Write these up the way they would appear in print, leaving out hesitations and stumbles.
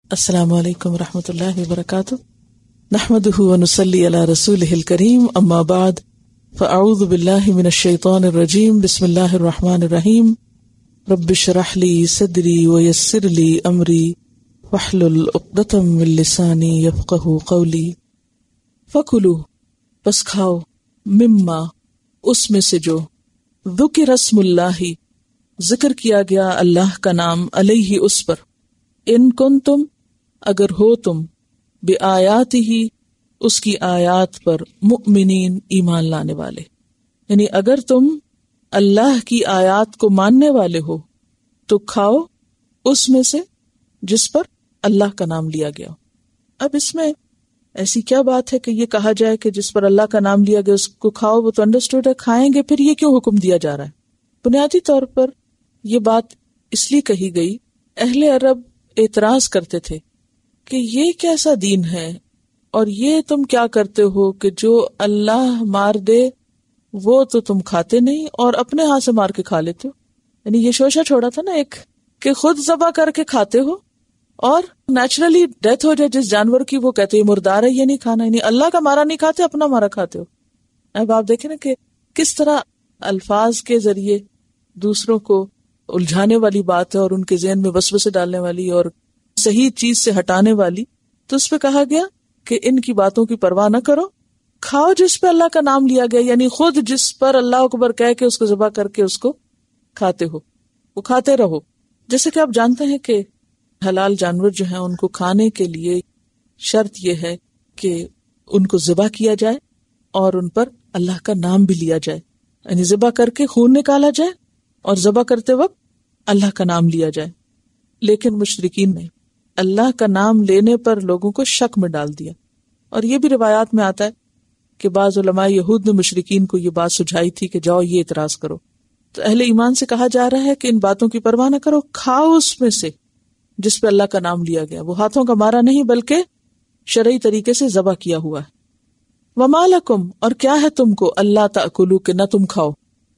السلام علیکم ورحمۃ اللہ وبرکاتہ، نحمدہ ونصلی علی رسولہ الکریم، اما بعد فاعوذ باللہ من الشیطان الرجیم، بسم اللہ الرحمن الرحیم، رب اشرح لی صدری ویسر لی امری واحلل عقدۃ من لسانی یفقہوا قولی۔ فکلوا، پس کھاؤ، مما، اس میں سے جو، ذکر اسم اللہ، ذکر کیا گیا اللہ کا نام، علیہ، اس پر، ان کنتم، اگر ہو تم، بآیاتہ، اس کی آیات پر، مؤمنین، ایمان لانے والے، یعنی اگر تم اللہ کی آیات کو ماننے والے ہو تو کھاؤ اس میں سے جس پر اللہ کا نام لیا گیا۔ اب اس میں ایسی کیا بات ہے کہ یہ کہا جائے کہ جس پر اللہ کا نام لیا گیا اس کو کھاؤ؟ وہ تو انڈرسٹوڈ ہے، کھائیں گے، پھر یہ کیوں حکم دیا جا رہا ہے؟ بنیادی طور پر یہ بات اس لیے کہی گئی، اہل عرب اعتراض کرتے تھے کہ یہ کیسا دین ہے اور یہ تم کیا کرتے ہو کہ جو اللہ مار دے وہ تو تم کھاتے نہیں اور اپنے ہاتھ سے مار کے کھا لیتے ہو۔ یعنی یہ شوشہ چھوڑا تھا نا ایک، کہ خود ذبح کر کے کھاتے ہو اور نیچرلی ڈیتھ ہو جائے جس جانور کی، وہ کہتے ہیں مردار ہے، یہ نہیں کھانا، یعنی اللہ کا مارا نہیں کھاتے، اپنا مارا کھاتے ہو۔ اب آپ دیکھیں نا کہ کس طرح الفاظ کے ذریعے دوسروں کو الجھانے والی بات ہے اور ان کے ذہن میں وسوسے ڈالنے والی اور صحیح چیز سے ہٹانے والی۔ تو اس پہ کہا گیا کہ ان کی باتوں کی پرواہ نہ کرو، کھاؤ جس پہ اللہ کا نام لیا گیا، یعنی خود جس پر اللہ اکبر کہہ کے اس کو ذبح کر کے اس کو کھاتے ہو، وہ کھاتے رہو۔ جیسے کہ آپ جانتے ہیں کہ حلال جانور جو ہیں ان کو کھانے کے لیے شرط یہ ہے کہ ان کو ذبح کیا جائے اور ان پر اللہ کا نام بھی لیا جائے، یعنی ذبح کر کے خون نکالا جائے اور ذبح کرتے وقت اللہ کا نام لیا جائے۔ لیکن مشرکین نے اللہ کا نام لینے پر لوگوں کو شک میں ڈال دیا، اور یہ بھی روایات میں آتا ہے کہ بعض علماء یہود نے مشرکین کو یہ بات سجھائی تھی کہ جاؤ یہ اعتراض کرو۔ تو اہل ایمان سے کہا جا رہا ہے کہ ان باتوں کی پرواہ نہ کرو، کھاؤ اس میں سے جس پہ اللہ کا نام لیا گیا، وہ ہاتھوں کا مارا نہیں بلکہ شرعی طریقے سے ذبح کیا ہوا ہے۔ وما لکم، اور کیا ہے تم کو، اللہ تأکلوا، کہ نہ تم کھاؤ،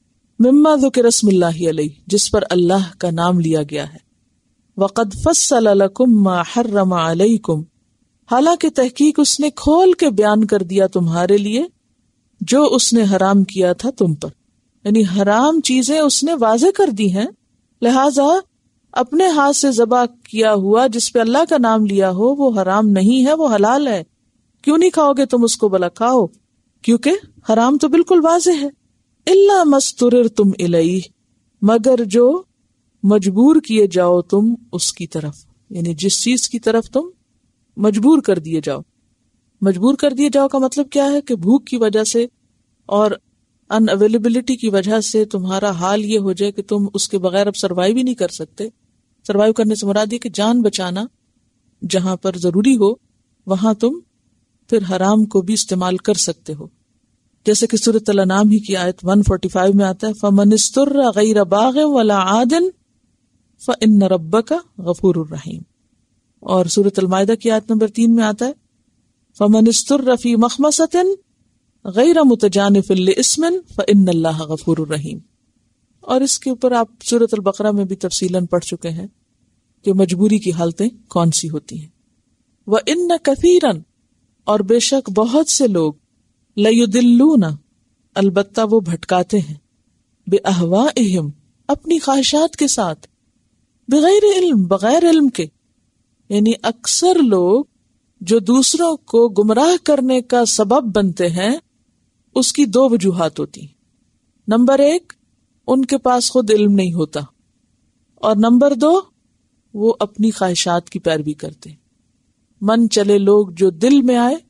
مما ذکر اسم اللہ علیہ، جس پر اللہ کا نام لیا گیا ہے، وقد فصل لکم ما حرم علیکم، حالانکہ تحقیق اس نے کھول کے بیان کر دیا تمہارے لیے جو اس نے حرام کیا تھا تم پر، یعنی حرام چیزیں اس نے واضح کر دی ہیں، لہذا اپنے ہاتھ سے ذبح کیا ہوا جس پہ اللہ کا نام لیا ہو وہ حرام نہیں ہے، وہ حلال ہے۔ کیوں نہیں کھاؤ گے تم اس کو؟ بلا کھاؤ، کیونکہ حرام تو بالکل واضح ہے۔ الا ما اضطررتم الیہ، مگر جو مجبور کیے جاؤ تم اس کی طرف، یعنی جس چیز کی طرف تم مجبور کر دیے جاؤ۔ مجبور کر دیے جاؤ کا مطلب کیا ہے کہ بھوک کی وجہ سے اور ان اویلیبلٹی کی وجہ سے تمہارا حال یہ ہو جائے کہ تم اس کے بغیر اب سروائیو ہی نہیں کر سکتے۔ سروائیو کرنے سے مراد یہ کہ جان بچانا، جہاں پر ضروری ہو وہاں تم پھر حرام کو بھی استعمال کر سکتے ہو، جیسے کہ سورۃ الانعام ہی کی آیت 145 میں آتا ہے فَمَنِ اسْتُرَّ غَيْرَ بَاغٍ وَلَا عَادٍ فَإِنَّ رَبَّكَ غَفُورٌ رَحِيمٌ، اور سورۃ المائدہ کی آیت نمبر 3 میں آتا ہے فَمَنِ اسْتُرَّ فِي مَخْمَصَةٍ غَيْرَ مُتَجَانِفٍ لِإِثْمٍ فَإِنَّ اللَّهَ غَفُورٌ رَحِيمٌ۔ اور اس کے اوپر آپ سورۃ البقرہ میں بھی تفصیلاً پڑھ چکے ہیں کہ مجبوری کی حالتیں کون سی ہوتی ہیں۔ وَإِنَّ كَثِيرًا، اور بے شک بہت سے لوگ، لَيُضِلُّونَ، البتہ وہ بھٹکاتے ہیں، بِأَهْوَائِهِمْ، اپنی خواہشات کے ساتھ، بغیر علم، بغیر علم کے، یعنی اکثر لوگ جو دوسروں کو گمراہ کرنے کا سبب بنتے ہیں اس کی دو وجوہات ہوتی ہیں۔ نمبر 1، ان کے پاس خود علم نہیں ہوتا، اور نمبر 2، وہ اپنی خواہشات کی پیروی کرتے ہیں۔ من چلے لوگ جو دل میں آئے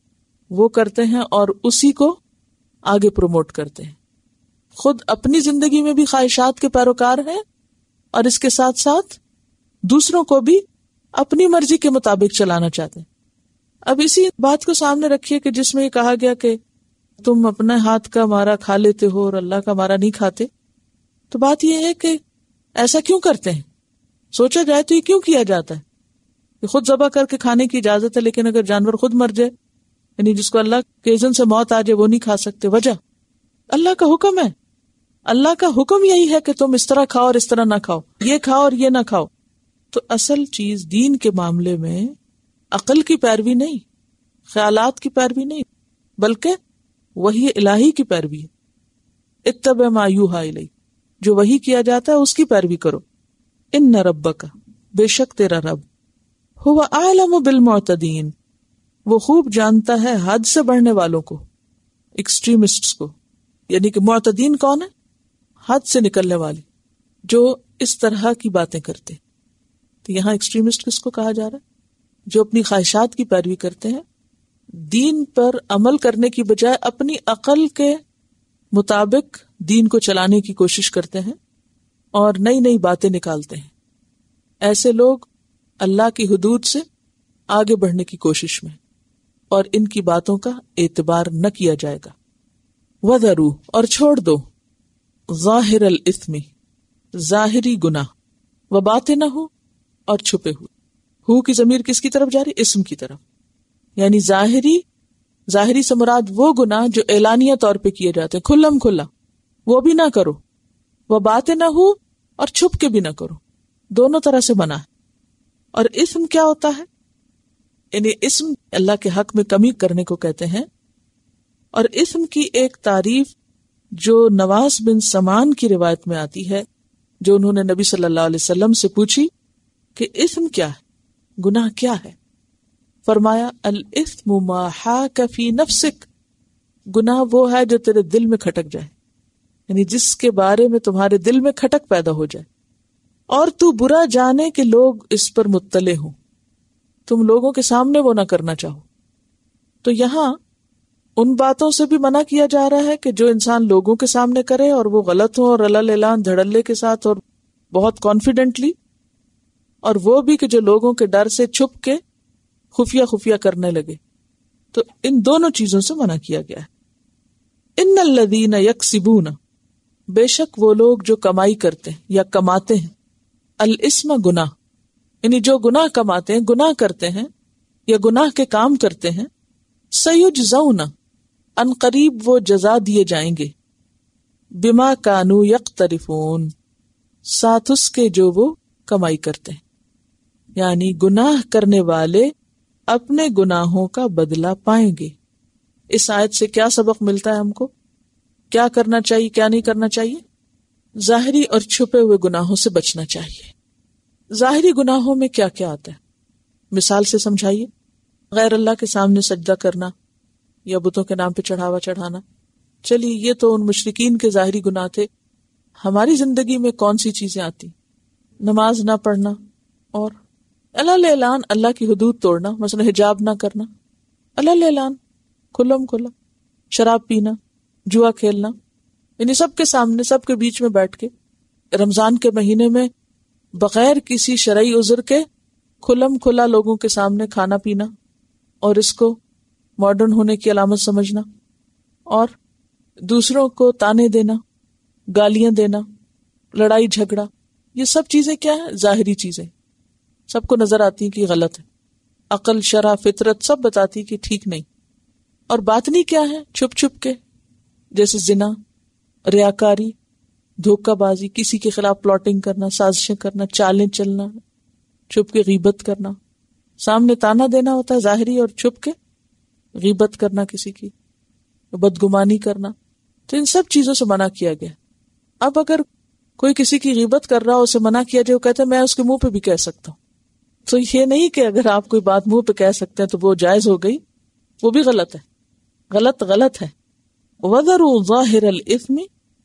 وہ کرتے ہیں اور اسی کو آگے پروموٹ کرتے ہیں، خود اپنی زندگی میں بھی خواہشات کے پیروکار ہیں اور اس کے ساتھ ساتھ دوسروں کو بھی اپنی مرضی کے مطابق چلانا چاہتے ہیں۔ اب اسی بات کو سامنے رکھیے کہ جس میں یہ کہا گیا کہ تم اپنے ہاتھ کا مارا کھا لیتے ہو اور اللہ کا مارا نہیں کھاتے، تو بات یہ ہے کہ ایسا کیوں کرتے ہیں؟ سوچا جائے تو یہ کیوں کیا جاتا ہے کہ خود ذبح کر کے کھانے کی اجازت ہے، لیکن اگر جانور خود مر جائے، یعنی جس کو اللہ کے اذن سے موت آ جائے، وہ نہیں کھا سکتے۔ وجہ اللہ کا حکم ہے، اللہ کا حکم یہی ہے کہ تم اس طرح کھاؤ اور اس طرح نہ کھاؤ، یہ کھاؤ اور یہ نہ کھاؤ۔ تو اصل چیز دین کے معاملے میں عقل کی پیروی نہیں، خیالات کی پیروی نہیں، بلکہ وحی الہی کی پیروی ہے۔ اتبع ما یوحی الیک، جو وحی کیا جاتا ہے اس کی پیروی کرو۔ ان ربک، بے شک تیرا رب، هو اعلم بالمعتدین، وہ خوب جانتا ہے حد سے بڑھنے والوں کو، ایکسٹریمسٹس کو۔ یعنی کہ معتدین کون ہے؟ حد سے نکلنے والے، جو اس طرح کی باتیں کرتے۔ تو یہاں ایکسٹریمسٹ کس کو کہا جا رہا ہے؟ جو اپنی خواہشات کی پیروی کرتے ہیں، دین پر عمل کرنے کی بجائے اپنی عقل کے مطابق دین کو چلانے کی کوشش کرتے ہیں اور نئی نئی باتیں نکالتے ہیں۔ ایسے لوگ اللہ کی حدود سے آگے بڑھنے کی کوشش میں، اور ان کی باتوں کا اعتبار نہ کیا جائے گا۔ وَذَرُوا، اور چھوڑ دو، ظاہر الاثم، ظاہری گناہ، وباطنہ، اور چھپے ہوئے۔ ہو کی ضمیر کس کی طرف جاری؟ اسم کی طرف۔ یعنی ظاہری سے مراد وہ گناہ جو اعلانیہ طور پہ کیے جاتے ہیں، کھلم کھلا، وہ بھی نہ کرو۔ وباطنہ، اور چھپ کے بھی نہ کرو، دونوں طرح سے منع ہے۔ اور اسم کیا ہوتا ہے؟ یعنی اسم اللہ کے حق میں کمی کرنے کو کہتے ہیں۔ اور اسم کی ایک تعریف جو نواس بن سمان کی روایت میں آتی ہے، جو انہوں نے نبی صلی اللہ علیہ وسلم سے پوچھی کہ اسم کیا ہے، گناہ کیا ہے؟ فرمایا الاثم ما حاک فی نفسک، گناہ وہ ہے جو تیرے دل میں کھٹک جائے، یعنی جس کے بارے میں تمہارے دل میں کھٹک پیدا ہو جائے، اور تو برا جانے کہ لوگ اس پر مطلع ہوں، تم لوگوں کے سامنے وہ نہ کرنا چاہو۔ تو یہاں ان باتوں سے بھی منع کیا جا رہا ہے کہ جو انسان لوگوں کے سامنے کرے اور وہ غلط ہو، اور علل اعلان دھڑلے کے ساتھ اور بہت کانفیڈنٹلی، اور وہ بھی کہ جو لوگوں کے ڈر سے چھپ کے خفیہ کرنے لگے۔ تو ان دونوں چیزوں سے منع کیا گیا ہے۔ ان الذین یکسبون، بے شک وہ لوگ جو کمائی کرتے ہیں یا کماتے ہیں، الاسم گناہ، یعنی جو گناہ کماتے ہیں، گناہ کرتے ہیں یا گناہ کے کام کرتے ہیں، سیجزون، ان قریب وہ جزا دیے جائیں گے، بما کانوا یقترفون، ساتھ اس کے جو وہ کمائی کرتے ہیں۔ یعنی گناہ کرنے والے اپنے گناہوں کا بدلہ پائیں گے۔ اس آیت سے کیا سبق ملتا ہے ہم کو؟ کیا کرنا چاہیے، کیا نہیں کرنا چاہیے؟ ظاہری اور چھپے ہوئے گناہوں سے بچنا چاہیے۔ ظاہری گناہوں میں کیا کیا آتا ہے؟ مثال سے سمجھائیے۔ غیر اللہ کے سامنے سجدہ کرنا یا بتوں کے نام پہ چڑھاوا چڑھانا۔ چلیے یہ تو ان مشرکین کے ظاہری گناہ تھے، ہماری زندگی میں کون سی چیزیں آتی؟ نماز نہ پڑھنا، اور علل اعلان اللہ کی حدود توڑنا، مثلا حجاب نہ کرنا، علل اعلان کھلم کھلا، شراب پینا، جوا کھیلنا، یعنی سب کے سامنے، سب کے بیچ میں بیٹھ کے، رمضان کے مہینے میں بغیر کسی شرعی عذر کے کھلم کھلا لوگوں کے سامنے کھانا پینا، اور اس کو ماڈرن ہونے کی علامت سمجھنا، اور دوسروں کو تانے دینا، گالیاں دینا، لڑائی جھگڑا، یہ سب چیزیں کیا ہیں؟ ظاہری چیزیں، سب کو نظر آتی ہیں کہ غلط ہے، عقل، شرع، فطرت سب بتاتی کہ ٹھیک نہیں۔ اور باطنی کیا ہے؟ چھپ چھپ کے، جیسے زنا، ریاکاری، دھوکہ بازی، کسی کے خلاف پلاٹنگ کرنا، سازشیں کرنا، چالیں چلنا، چھپ کے غیبت کرنا، سامنے تانا دینا ہوتا ہے ظاہری، اور چھپ کے غیبت کرنا، کسی کی بدگمانی کرنا۔ تو ان سب چیزوں سے منع کیا گیا۔ اب اگر کوئی کسی کی غیبت کر رہا ہو، اسے منع کیا جائے، وہ کہتے ہیں میں اس کے منہ پہ بھی کہہ سکتا ہوں۔ تو یہ نہیں کہ اگر آپ کوئی بات منہ پہ کہہ سکتے ہیں تو وہ جائز ہو گئی، وہ بھی غلط ہے، غلط ہے۔ وَذَرُوا ظَاهِرَ الْإِثْمِ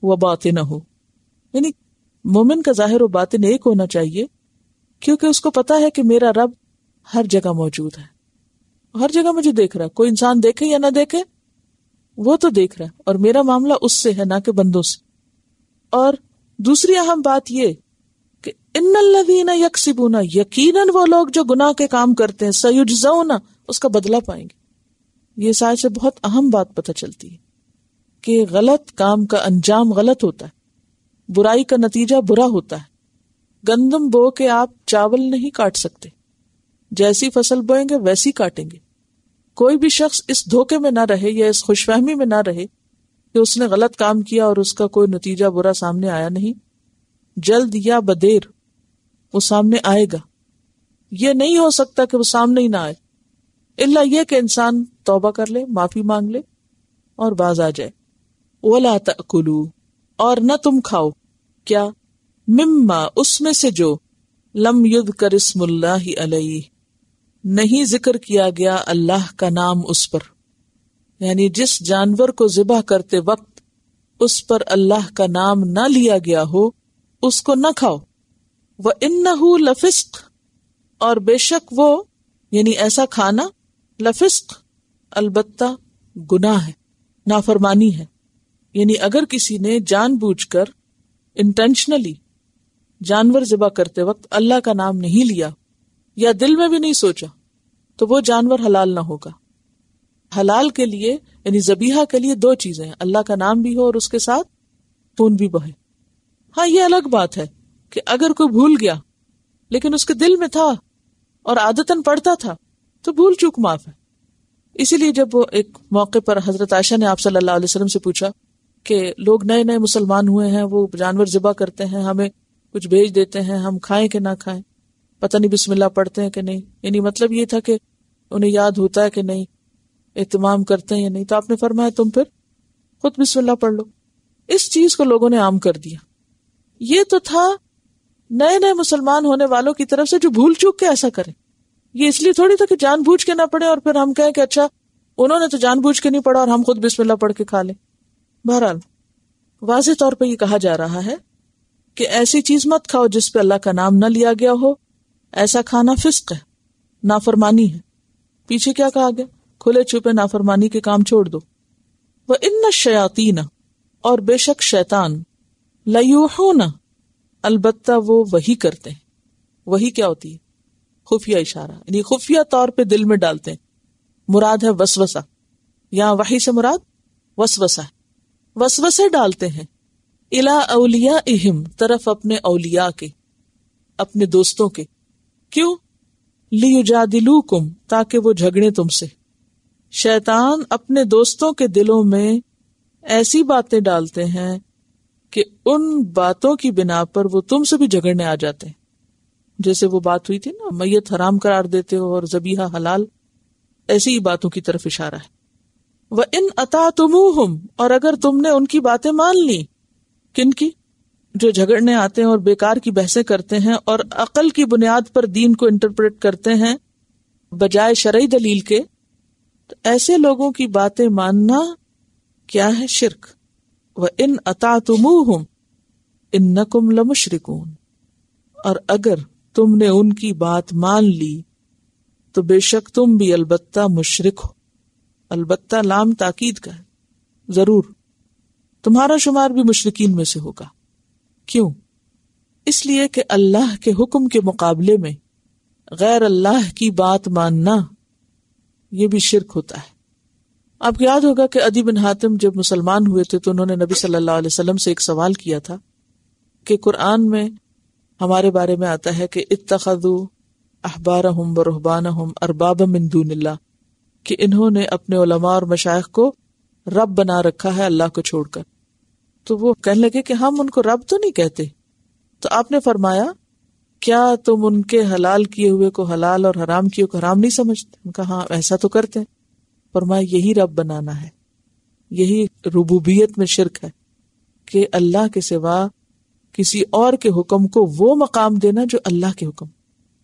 وَبَاطِنَهُ، یعنی مومن کا ظاہر و باطن ایک ہونا چاہیے، کیونکہ اس کو پتا ہے کہ میرا رب ہر جگہ موجود ہے، ہر جگہ مجھے دیکھ رہا ہے، کوئی انسان دیکھے یا نہ دیکھے وہ تو دیکھ رہا ہے، اور میرا معاملہ اس سے ہے، نہ کہ بندوں سے۔ اور دوسری اہم بات یہ کہ ان الذین یکسبون، یقیناً وہ لوگ جو گناہ کے کام کرتے ہیں، سیجزون، اس کا بدلہ پائیں گے۔ یہ اس آیت سے بہت اہم بات پتہ چلتی ہے کہ غلط کام کا انجام غلط ہوتا ہے، برائی کا نتیجہ برا ہوتا ہے۔ گندم بو کے آپ چاول نہیں کاٹ سکتے، جیسی فصل بوئیں گے ویسی کاٹیں گے۔ کوئی بھی شخص اس دھوکے میں نہ رہے یا اس خوش فہمی میں نہ رہے کہ اس نے غلط کام کیا اور اس کا کوئی نتیجہ برا سامنے آیا نہیں، جلد یا بدیر وہ سامنے آئے گا۔ یہ نہیں ہو سکتا کہ وہ سامنے ہی نہ آئے، الا یہ کہ انسان توبہ کر لے، معافی مانگ لے اور باز آ جائے۔ وَلَا تَأْكُلُوا، اور نہ تم کھاؤ، کیا؟ مما، اس میں سے جو لم یذکر اسم اللہ علیہ، نہیں ذکر کیا گیا اللہ کا نام اس پر، یعنی جس جانور کو ذبح کرتے وقت اس پر اللہ کا نام نہ لیا گیا ہو اس کو نہ کھاؤ۔ وَإِنَّهُ لَفِسْقٌ، اور بے شک وہ یعنی ایسا کھانا، لفسق البتہ گناہ ہے، نافرمانی ہے۔ یعنی اگر کسی نے جان بوجھ کر انٹینشنلی جانور ذبح کرتے وقت اللہ کا نام نہیں لیا یا دل میں بھی نہیں سوچا تو وہ جانور حلال نہ ہوگا۔ حلال کے لیے یعنی ذبیحہ کے لیے دو چیزیں ہیں، اللہ کا نام بھی ہو اور اس کے ساتھ خون بھی بہے۔ ہاں یہ الگ بات ہے کہ اگر کوئی بھول گیا لیکن اس کے دل میں تھا اور عادتاً پڑھتا تھا تو بھول چوک معاف ہے۔ اسی لیے جب وہ ایک موقع پر حضرت عائشہ نے آپ صلی اللہ علیہ وسلم سے پوچھا کہ لوگ نئے نئے مسلمان ہوئے ہیں، وہ جانور ذبح کرتے ہیں، ہمیں کچھ بھیج دیتے ہیں، ہم کھائیں کہ نہ کھائیں، پتہ نہیں بسم اللہ پڑھتے ہیں کہ نہیں، یعنی مطلب یہ تھا کہ انہیں یاد ہوتا ہے کہ نہیں، اہتمام کرتے ہیں یا نہیں، تو آپ نے فرمایا تم پھر خود بسم اللہ پڑھ لو۔ اس چیز کو لوگوں نے عام کر دیا۔ یہ تو تھا نئے نئے مسلمان ہونے والوں کی طرف سے جو بھول چوک کے ایسا کریں، یہ اس لیے تھوڑی تھا کہ جان بوجھ کے نہ پڑھے اور پھر ہم کہیں کہ اچھا انہوں نے تو جان بوجھ کے نہیں پڑھا اور ہم خود بسم اللہ پڑھ کے کھا لیں۔ بہرحال واضح طور پہ یہ کہا جا رہا ہے کہ ایسی چیز مت کھاؤ جس پہ اللہ کا نام نہ لیا گیا ہو، ایسا کھانا فسق ہے، نافرمانی ہے۔ پیچھے کیا کہا گیا؟ کھلے چھپے نافرمانی کے کام چھوڑ دو۔ وَإِنَّ الشَّيَاطِينَ، اور بے شک شیطان، لَيُوحُونَ، البتہ وہ وحی کرتے ہیں۔ وحی کیا ہوتی ہے؟ خفیہ اشارہ، یعنی خفیہ طور پہ دل میں ڈالتے ہیں۔ مراد ہے وسوسہ، یہاں وحی سے مراد وسوسہ ہے، وسوسے ڈالتے ہیں۔ الی اولیائہم، طرف اپنے اولیاء کے، اپنے دوستوں کے۔ کیوں؟ لیجادلوکم، تاکہ وہ جھگڑے تم سے۔ شیطان اپنے دوستوں کے دلوں میں ایسی باتیں ڈالتے ہیں کہ ان باتوں کی بنا پر وہ تم سے بھی جھگڑنے آ جاتے ہیں۔ جیسے وہ بات ہوئی تھی نا، میت حرام قرار دیتے ہو اور ذبیحہ حلال، ایسی ہی باتوں کی طرف اشارہ ہے۔ وَإِنْ أَطَعْتُمُوهُمْ، اور اگر تم نے ان کی باتیں مان لی۔ کن کی؟ جو جھگڑنے آتے ہیں اور بیکار کی بحثیں کرتے ہیں اور عقل کی بنیاد پر دین کو انٹرپریٹ کرتے ہیں بجائے شرعی دلیل کے، تو ایسے لوگوں کی باتیں ماننا کیا ہے؟ شرک۔ وَإِنْ أَطَعْتُمُوهُمْ إِنَّكُمْ لَمُشْرِكُونَ، اور اگر تم نے ان کی بات مان لی تو بے شک تم بھی البتہ مشرک ہو۔ البتہ لام تاکید کا ہے، ضرور تمہارا شمار بھی مشرکین میں سے ہوگا۔ کیوں؟ اس لیے کہ اللہ کے حکم کے مقابلے میں غیر اللہ کی بات ماننا یہ بھی شرک ہوتا ہے۔ آپ کو یاد ہوگا کہ عدی بن حاتم جب مسلمان ہوئے تھے تو انہوں نے نبی صلی اللہ علیہ وسلم سے ایک سوال کیا تھا کہ قرآن میں ہمارے بارے میں آتا ہے کہ اتخذوا احبارہم ورہبانہم اربابا من دون اللہ، کہ انہوں نے اپنے علماء اور مشائخ کو رب بنا رکھا ہے اللہ کو چھوڑ کر۔ تو وہ کہنے لگے کہ ہم ان کو رب تو نہیں کہتے۔ تو آپ نے فرمایا کیا تم ان کے حلال کیے ہوئے کو حلال اور حرام کیے کو حرام نہیں سمجھتے؟ ان کا ہاں ایسا تو کرتے ہیں۔ فرمایا یہی رب بنانا ہے، یہی ربوبیت میں شرک ہے کہ اللہ کے سوا کسی اور کے حکم کو وہ مقام دینا جو اللہ کے حکم،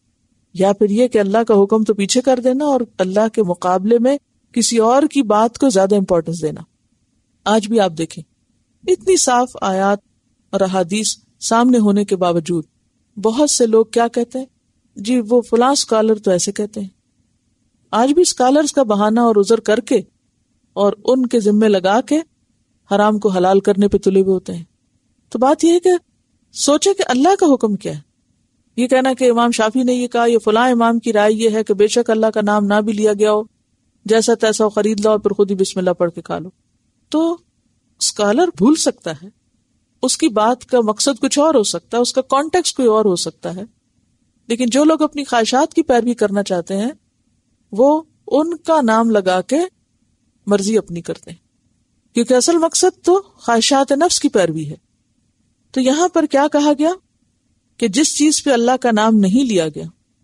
یا پھر یہ کہ اللہ کا حکم تو پیچھے کر دینا اور اللہ کے مقابلے میں کسی اور کی بات کو زیادہ امپورٹنس دینا۔ آج بھی آپ دیکھیں اتنی صاف آیات اور احادیث سامنے ہونے کے باوجود بہت سے لوگ کیا کہتے ہیں؟ جی وہ فلاں اسکالر تو ایسے کہتے ہیں۔ آج بھی اسکالرز کا بہانہ اور عذر کر کے اور ان کے ذمے لگا کے حرام کو حلال کرنے پہ تلے ہوئے ہوتے ہیں۔ تو بات یہ ہے کہ سوچے کہ اللہ کا حکم کیا ہے۔ یہ کہنا کہ امام شافعی نے یہ کہا، یہ فلاں امام کی رائے یہ ہے کہ بے شک اللہ کا نام نہ بھی لیا گیا ہو، جیسا تیسا خرید لو اور پھر خود ہی بسم اللہ پڑھ کے کھا لو، تو اسکالر بھول سکتا ہے، اس کی بات کا مقصد کچھ اور ہو سکتا ہے، اس کا کانٹیکسٹ کوئی اور ہو سکتا ہے، لیکن جو لوگ اپنی خواہشات کی پیروی کرنا چاہتے ہیں وہ ان کا نام لگا کے مرضی اپنی کرتے ہیں، کیونکہ اصل مقصد تو خواہشات نفس کی پیروی ہے۔ تو یہاں پر کیا کہا گیا کہ جس چیز پہ اللہ کا نام نہیں لیا گیا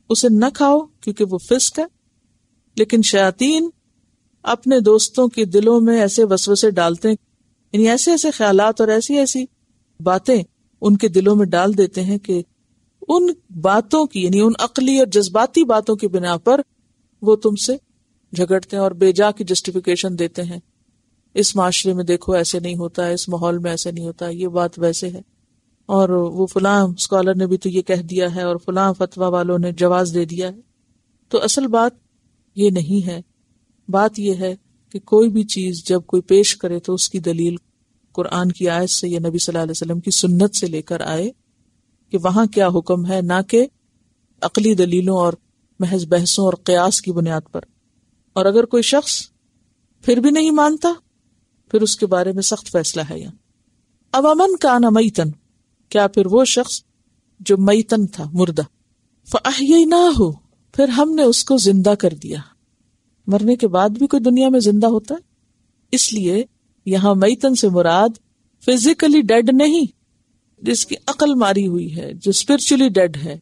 اسے نہ کھاؤ کیونکہ وہ فسق ہے، لیکن شیاطین اپنے دوستوں کے دلوں میں ایسے وسوسے ڈالتے ہیں، یعنی ایسے ایسے خیالات اور ایسی ایسی باتیں ان کے دلوں میں ڈال دیتے ہیں کہ ان باتوں کی، یعنی ان عقلی اور جذباتی باتوں کی بنا پر وہ تم سے جھگڑتے ہیں اور بے جا کی جسٹیفیکیشن دیتے ہیں. اس معاشرے میں دیکھو ایسے نہیں ہوتا ہے، اس ماحول میں ایسے نہیں ہوتا، یہ بات ویسے ہے، اور وہ فلاں اسکالر نے بھی تو یہ کہہ دیا ہے اور فلاں فتویٰ والوں نے جواز دے دیا ہے. تو اصل بات یہ نہیں ہے. بات یہ ہے کہ کوئی بھی چیز جب کوئی پیش کرے تو اس کی دلیل قرآن کی آیت سے یا نبی صلی اللہ علیہ وسلم کی سنت سے لے کر آئے کہ وہاں کیا حکم ہے، نہ کہ عقلی دلیلوں اور محض بحثوں اور قیاس کی بنیاد پر. اور اگر کوئی شخص پھر بھی نہیں مانتا پھر اس کے بارے میں سخت فیصلہ ہے یہاں. اب امن کان میتن، کیا پھر وہ شخص جو میتن تھا، مردہ، فاحییناہ، پھر ہم نے اس کو زندہ کر دیا. مرنے کے بعد بھی کوئی دنیا میں زندہ ہوتا ہے؟ اس لیے یہاں میتن سے مراد فزیکلی ڈیڈ نہیں، جس کی عقل ماری ہوئی ہے، جو اسپرچولی ڈیڈ ہے،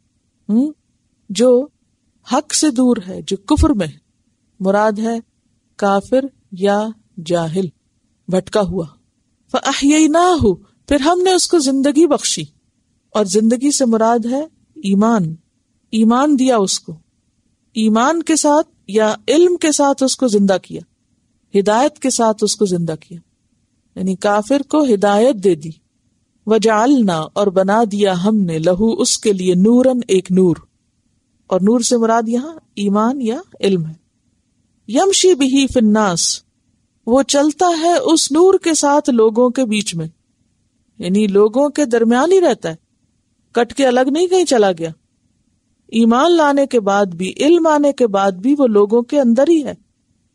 جو حق سے دور ہے، جو کفر میں ہے. مراد ہے کافر یا جاہل، بھٹکا ہوا. فاحییناہ، پھر ہم نے اس کو زندگی بخشی. اور زندگی سے مراد ہے ایمان. ایمان دیا اس کو، ایمان کے ساتھ یا علم کے ساتھ اس کو زندہ کیا، ہدایت کے ساتھ اس کو زندہ کیا، یعنی کافر کو ہدایت دے دی. وجعلنا، اور بنا دیا ہم نے، لہو، اس کے لیے، نورن، ایک نور. اور نور سے مراد یہاں ایمان یا علم ہے. یمشی بہی فی الناس، وہ چلتا ہے اس نور کے ساتھ لوگوں کے بیچ میں، یعنی لوگوں کے درمیان ہی رہتا ہے، کٹ کے الگ نہیں کہیں چلا گیا. ایمان لانے کے بعد بھی، علم آنے کے بعد بھی وہ لوگوں کے اندر ہی ہے.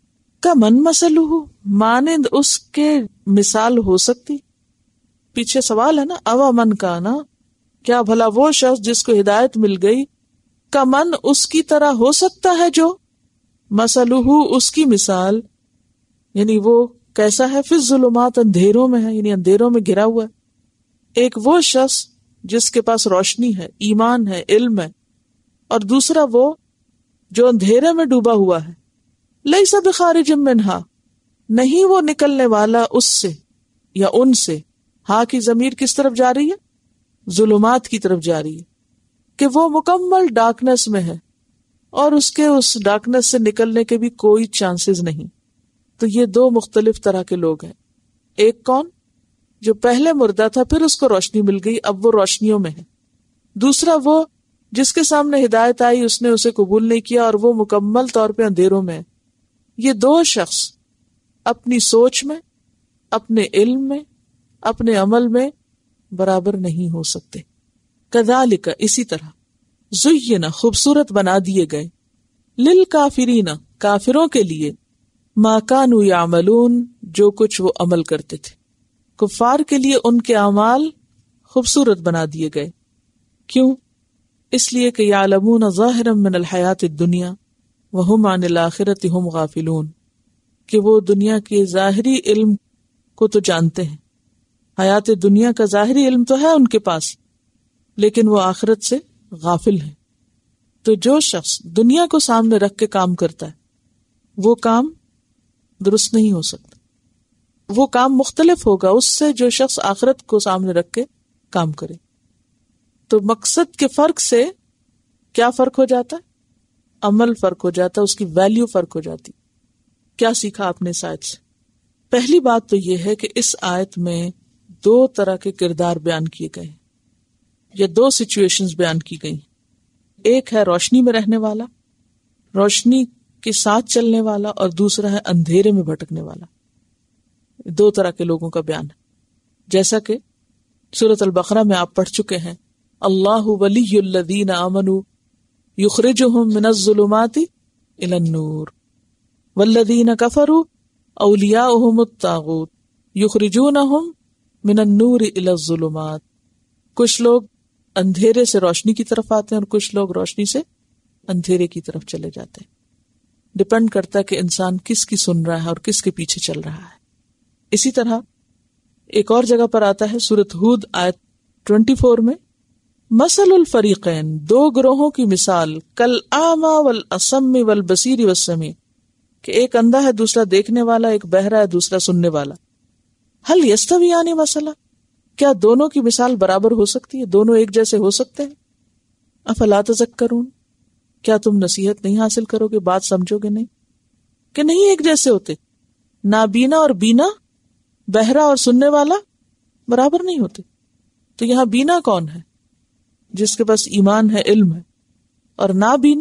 کمن مثلہ، مانند اس کے مثال ہو سکتی. پیچھے سوال ہے نا، اوا من کانا، کیا بھلا وہ شخص جس کو ہدایت مل گئی، کمن، اس کی طرح ہو سکتا ہے جو، مثلہ، اس کی مثال، یعنی وہ کیسا ہے، فی الظلمات، اندھیروں میں ہے، یعنی اندھیروں میں گھرا ہوا ہے. ایک وہ شخص جس کے پاس روشنی ہے، ایمان ہے، علم ہے، اور دوسرا وہ جو اندھیرے میں ڈوبا ہوا ہے. لیس بخارج منہا، نہیں وہ نکلنے والا اس سے یا ان سے. ہاں کی ضمیر کس طرف جا رہی ہے؟ ظلمات کی طرف جا رہی ہے، کہ وہ مکمل ڈارکنیس میں ہے اور اس ڈارکنیس سے نکلنے کے بھی کوئی چانسز نہیں. تو یہ دو مختلف طرح کے لوگ ہیں. ایک کون؟ جو پہلے مردہ تھا، پھر اس کو روشنی مل گئی، اب وہ روشنیوں میں ہے. دوسرا وہ جس کے سامنے ہدایت آئی، اس نے اسے قبول نہیں کیا اور وہ مکمل طور پہ اندھیروں میں ہے. یہ دو شخص اپنی سوچ میں، اپنے علم میں، اپنے عمل میں برابر نہیں ہو سکتے. کذالک، اسی طرح، زینا، خوبصورت بنا دیے گئے، للکافرین، کافروں کے لیے، ما کانوا یعملون، جو کچھ وہ عمل کرتے تھے. کفار کے لیے ان کے اعمال خوبصورت بنا دیے گئے. کیوں؟ اس لیے کہ یعلمون ظاہرا من الحیات الدنیا وہم عن الآخرۃ ہم غافلون، کہ وہ دنیا کے ظاہری علم کو تو جانتے ہیں، حیات دنیا کا ظاہری علم تو ہے ان کے پاس، لیکن وہ آخرت سے غافل ہے. تو جو شخص دنیا کو سامنے رکھ کے کام کرتا ہے وہ کام درست نہیں ہو سکتا. وہ کام مختلف ہوگا اس سے جو شخص آخرت کو سامنے رکھ کے کام کرے. تو مقصد کے فرق سے کیا فرق ہو جاتا ہے؟ عمل فرق ہو جاتا ہے، اس کی ویلیو فرق ہو جاتی. کیا سیکھا آپ نے اس آیت سے؟ پہلی بات تو یہ ہے کہ اس آیت میں دو طرح کے کردار بیان کیے گئے یا دو سچویشنز بیان کی گئی. ایک ہے روشنی میں رہنے والا، روشنی کے ساتھ چلنے والا، اور دوسرا ہے اندھیرے میں بھٹکنے والا. دو طرح کے لوگوں کا بیان ہے. جیسا کہ سورۃ البقرہ میں آپ پڑھ چکے ہیں، اللہ ولی الذین آمنوا یخرجہم من الظلمات الی النور والذین کفروا اولیاؤہم الطاغوت یخرجونہم من النور الی الظلمات. کچھ لوگ اندھیرے سے روشنی کی طرف آتے ہیں اور کچھ لوگ روشنی سے اندھیرے کی طرف چلے جاتے ہیں. ڈپینڈ کرتا ہے کہ انسان کس کی سن رہا ہے اور کس کے پیچھے چل رہا ہے. اسی طرح ایک اور جگہ پر آتا ہے سورۃ ہود آیت 24 میں، مثل الفریقین، دو گروہوں کی مثال، کالاعمی والاصم والبصیر والسمیع، کہ ایک اندھا ہے دوسرا دیکھنے والا، ایک بہرا ہے دوسرا سننے والا. هل یستویان مثلا، کیا دونوں کی مثال برابر ہو سکتی ہے؟ دونوں ایک جیسے ہو سکتے ہیں؟ افلا تذکرون، کیا تم نصیحت نہیں حاصل کرو گے، بات سمجھو گے نہیں کہ نہیں ایک جیسے ہوتے؟ نابینا اور بینا، بہرا اور سننے والا برابر نہیں ہوتے. تو یہاں بینا کون ہے؟ جس کے پاس ایمان ہے، علم ہے. اور نابینا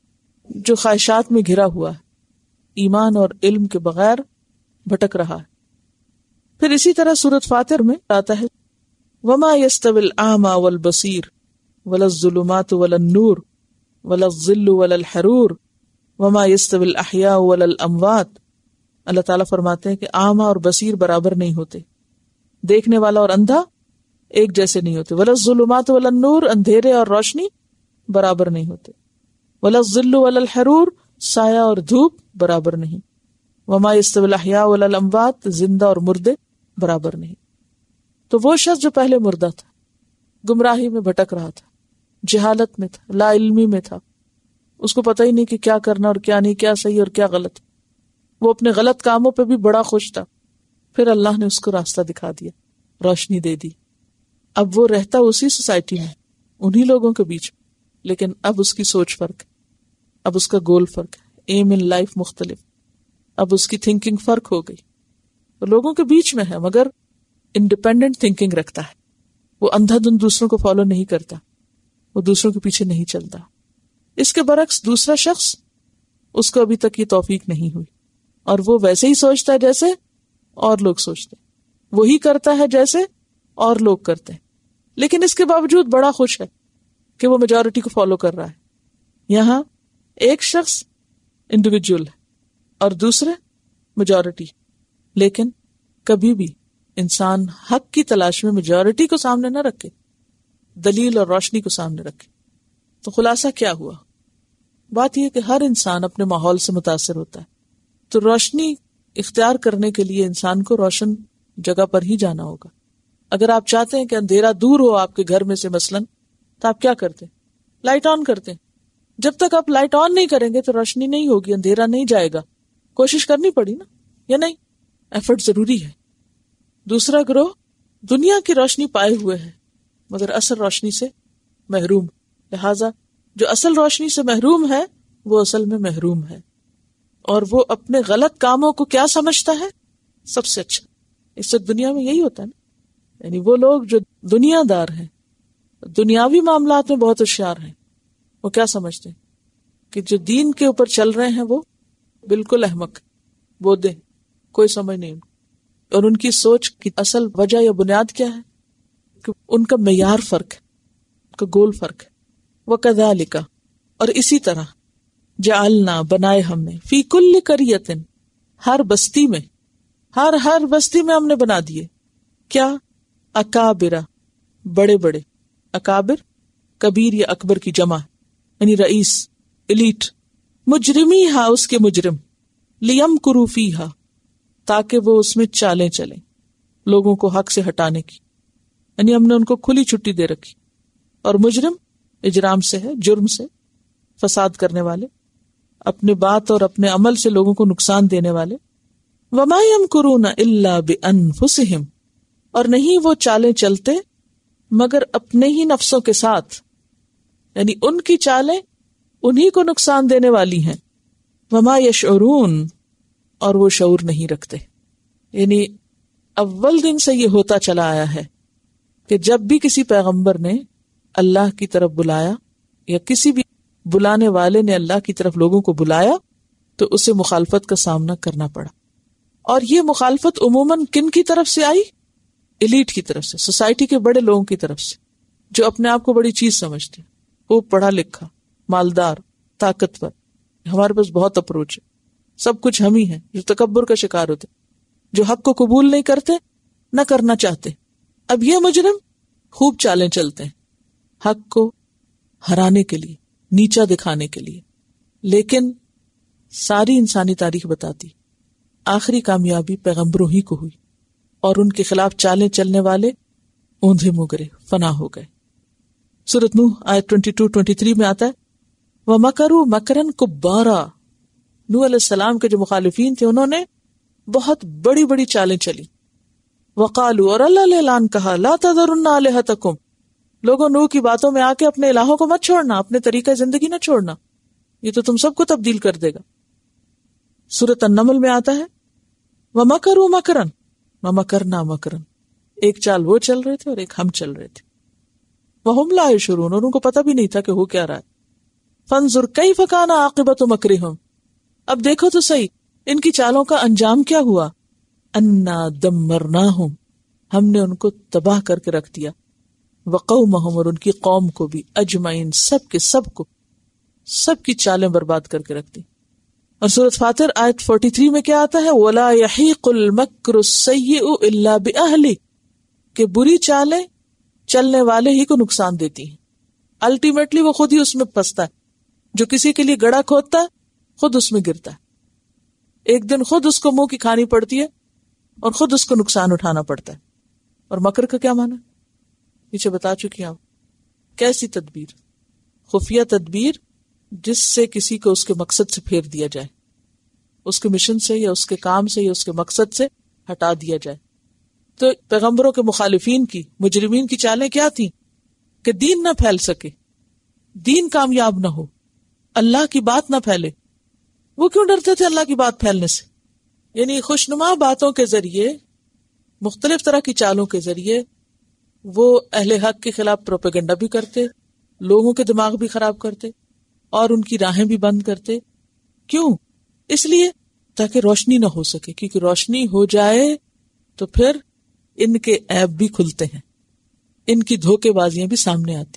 جو خواہشات میں گھرا ہوا ہے، ایمان اور علم کے بغیر بھٹک رہا ہے. پھر اسی طرح سورۃ فاطر میں آتا ہے وَمَا يَسْتَوِي الْأَعْمَى وَالْبَصِيرُ وَلَا الظُّلُمَاتُ وَلَا النُّورُ وَلَا الظِّلُّ وَلَا الْحَرُورُ وَمَا يَسْتَوِي الْأَحْيَاءُ وَلَا الْأَمْوَاتُ. اللہ تعالیٰ فرماتے ہیں کہ اعمیٰ اور بصیر برابر نہیں ہوتے، دیکھنے والا اور اندھا ایک جیسے نہیں ہوتے. وَلَا الظُّلُمَاتُ وَلَا النُّورُ، اندھیرے اور روشنی برابر نہیں ہوتے. وَلَا الظِّلُّ وَلَا الْحَرُورُ، سایہ اور دھوپ برابر نہیں. وَمَا يَسْتَوِي الْأَحْيَاءُ وَلَا الْأَمْوَاتُ، زندہ اور مردے برابر نہیں. تو وہ شخص جو پہلے مردہ تھا، گمراہی میں بھٹک رہا تھا، جہالت میں تھا، لا علمی میں تھا، اس کو پتہ ہی نہیں کہ کیا کرنا اور کیا نہیں، کیا صحیح اور کیا غلط، وہ اپنے غلط کاموں پہ بھی بڑا خوش تھا. پھر اللہ نے اس کو راستہ دکھا دیا، روشنی دے دی. اب وہ رہتا اسی سوسائٹی میں، انہی لوگوں کے بیچ میں، لیکن اب اس کی سوچ فرق ہے، اب اس کا گول فرق ہے، ایم ان لائف مختلف، اب اس کی تھنکنگ فرق ہو گئی. تو لوگوں کے بیچ میں ہے مگر انڈیپینڈنٹ تھنکنگ رکھتا ہے، وہ اندھا دھند دوسروں کو فالو نہیں کرتا، وہ دوسروں کے پیچھے نہیں چلتا. اس کے برعکس دوسرا شخص، اس کو ابھی تک یہ توفیق نہیں ہوئی، اور وہ ویسے ہی سوچتا ہے جیسے اور لوگ سوچتے، وہی کرتا ہے جیسے اور لوگ کرتے ہیں، لیکن اس کے باوجود بڑا خوش ہے کہ وہ میجورٹی کو فالو کر رہا ہے. یہاں ایک شخص انڈیویجول ہے اور دوسرے میجورٹی، لیکن کبھی بھی انسان حق کی تلاش میں میجورٹی کو سامنے نہ رکھے، دلیل اور روشنی کو سامنے رکھے. تو خلاصہ کیا ہوا؟ بات یہ کہ ہر انسان اپنے ماحول سے متاثر ہوتا ہے، تو روشنی اختیار کرنے کے لیے انسان کو روشن جگہ پر ہی جانا ہوگا. اگر آپ چاہتے ہیں کہ اندھیرا دور ہو آپ کے گھر میں سے مثلاً، تو آپ کیا کرتے ہیں؟ لائٹ آن کرتے ہیں. جب تک آپ لائٹ آن نہیں کریں گے تو روشنی نہیں ہوگی، اندھیرا نہیں جائے گا. کوشش کرنی پڑی نا، یا نہیں؟ ایفرٹ ضروری ہے. دوسرا گروہ دنیا کی روشنی پائے ہوئے ہے مگر اصل روشنی سے محروم، لہذا جو اصل روشنی سے محروم ہے وہ اصل میں محروم ہے، اور وہ اپنے غلط کاموں کو کیا سمجھتا ہے؟ سب سے اچھا. اس وقت دنیا میں یہی ہوتا ہے نا، یعنی وہ لوگ جو دنیا دار ہیں، دنیاوی معاملات میں بہت ہوشیار ہیں، وہ کیا سمجھتے ہیں کہ جو دین کے اوپر چل رہے ہیں وہ بالکل احمق، بودے، کوئی سمجھ نہیں. اور ان کی سوچ کی اصل وجہ یا بنیاد کیا ہے؟ کہ ان کا معیار فرق ہے، ان کا گول فرق ہے. وَكَذَلِكَ، اور اسی طرح جعلنا، بنائے ہم نے، فی کل قریۃ، ہر بستی میں، ہر بستی میں ہم نے بنا دیے کیا؟ اکابر، بڑے بڑے. اکابر کبیر یا اکبر کی جمع، یعنی رئیس، ایلیٹ. مجرمی ہا، اس کے مجرم. لیمکروا فیہا، تاکہ وہ اس میں چالیں چلیں لوگوں کو حق سے ہٹانے کی، یعنی ہم نے ان کو کھلی چھٹی دے رکھی. اور مجرم اجرام سے ہے، جرم سے، فساد کرنے والے، اپنے بات اور اپنے عمل سے لوگوں کو نقصان دینے والے. وما یمکرون الا بانفسہم، اور نہیں وہ چالیں چلتے مگر اپنے ہی نفسوں کے ساتھ، یعنی ان کی چالیں انہی کو نقصان دینے والی ہیں. وما یشعرون، اور وہ شعور نہیں رکھتے. یعنی اول دن سے یہ ہوتا چلا آیا ہے کہ جب بھی کسی پیغمبر نے اللہ کی طرف بلایا یا کسی بھی بلانے والے نے اللہ کی طرف لوگوں کو بلایا تو اسے مخالفت کا سامنا کرنا پڑا. اور یہ مخالفت عموماً کن کی طرف سے آئی؟ ایلیٹ کی طرف سے، سوسائٹی کے بڑے لوگوں کی طرف سے، جو اپنے آپ کو بڑی چیز سمجھتے ہیں، وہ پڑھا لکھا، مالدار، طاقتور، ہمارے پاس بہت اپروچ ہے، سب کچھ ہم ہی ہیں، جو تکبر کا شکار ہوتے، جو حق کو قبول نہیں کرتے، نہ کرنا چاہتے. اب یہ مجرم خوب چالیں چلتے ہیں حق کو ہرانے کے لیے، نیچا دکھانے کے لیے. لیکن ساری انسانی تاریخ بتاتی آخری کامیابی پیغمبروں ہی کو ہوئی، اور ان کے خلاف چالیں چلنے والے اوندھے مگرے فنا ہو گئے. سورۃ نوح آیت 22-23 میں آتا ہے وَمَكَرُوا مَكْرًا كُبَّارًا، نوح علیہ السلام کے جو مخالفین تھے انہوں نے بہت بڑی بڑی چالیں چلی. وقالوا، اور اللہ نے اعلان کہا لا تذرن آلہتکم، لوگوں نوح کی باتوں میں آ کے اپنے الہوں کو مت چھوڑنا، اپنے طریقہ زندگی نہ چھوڑنا، یہ تو تم سب کو تبدیل کر دے گا. سورۃ النمل میں آتا ہے وَمَكَرُوا مَكْرًا وَمَكَرْنَا مَكْرًا، ایک چال وہ چل رہے تھے اور ایک ہم چل رہے تھے. وَهُمْ لَا يَشْعُرُونَ، اور ان کو پتہ بھی نہیں تھا کہ ہو کیا رہا ہے. فَانظُرْ كَيْفَ كَانَ عَاقِبَةُ مَكْرِهِمْ، اب دیکھو تو صحیح ان کی چالوں کا انجام کیا ہوا. اَنَّا دَمَّرْنَاهُمْ، ہم نے ان کو تباہ کر کے رکھ دیا. وَقَوْمَهُمْ، اور ان کی قوم کو بھی، اجمعین، سب کے سب کو، سب کی چالیں برباد کر کے رکھ دی. اور سورۃ فاطر آیت 43 میں کیا آتا ہے وَلَا يَحِيقُ الْمَكْرُ السَّيِّئُ إِلَّا بِأَهْلِهِ، کہ بری چالیں چلنے والے ہی کو نقصان دیتی ہیں، الٹیمیٹلی وہ خود ہی اس میں پھنستا ہے. جو کسی کے لیے گڑھا کھودتا ہے خود اس میں گرتا ہے، ایک دن خود اس کو منہ کی کھانی پڑتی ہے اور خود اس کو نقصان اٹھانا پڑتا ہے. اور مکر کا کیا معنی؟ پیچھے بتا چکی آپ. کیسی تدبیر؟ خفیہ تدبیر جس سے کسی کو اس کے مقصد سے پھیر دیا جائے، اس کے مشن سے یا اس کے کام سے یا اس کے مقصد سے ہٹا دیا جائے. تو پیغمبروں کے مخالفین کی، مجرمین کی چالیں کیا تھیں کہ دین نہ پھیل سکے، دین کامیاب نہ ہو، اللہ کی بات نہ پھیلے. وہ کیوں ڈرتے تھے اللہ کی بات پھیلنے سے؟ یعنی خوشنما باتوں کے ذریعے، مختلف طرح کی چالوں کے ذریعے وہ اہل حق کے خلاف پروپیگنڈا بھی کرتے، لوگوں کے دماغ بھی خراب کرتے اور ان کی راہیں بھی بند کرتے. کیوں؟ اس لیے تاکہ روشنی نہ ہو سکے، کیونکہ روشنی ہو جائے تو پھر ان کے عیب بھی کھلتے ہیں، ان کی دھوکے بازیاں بھی سامنے آتی.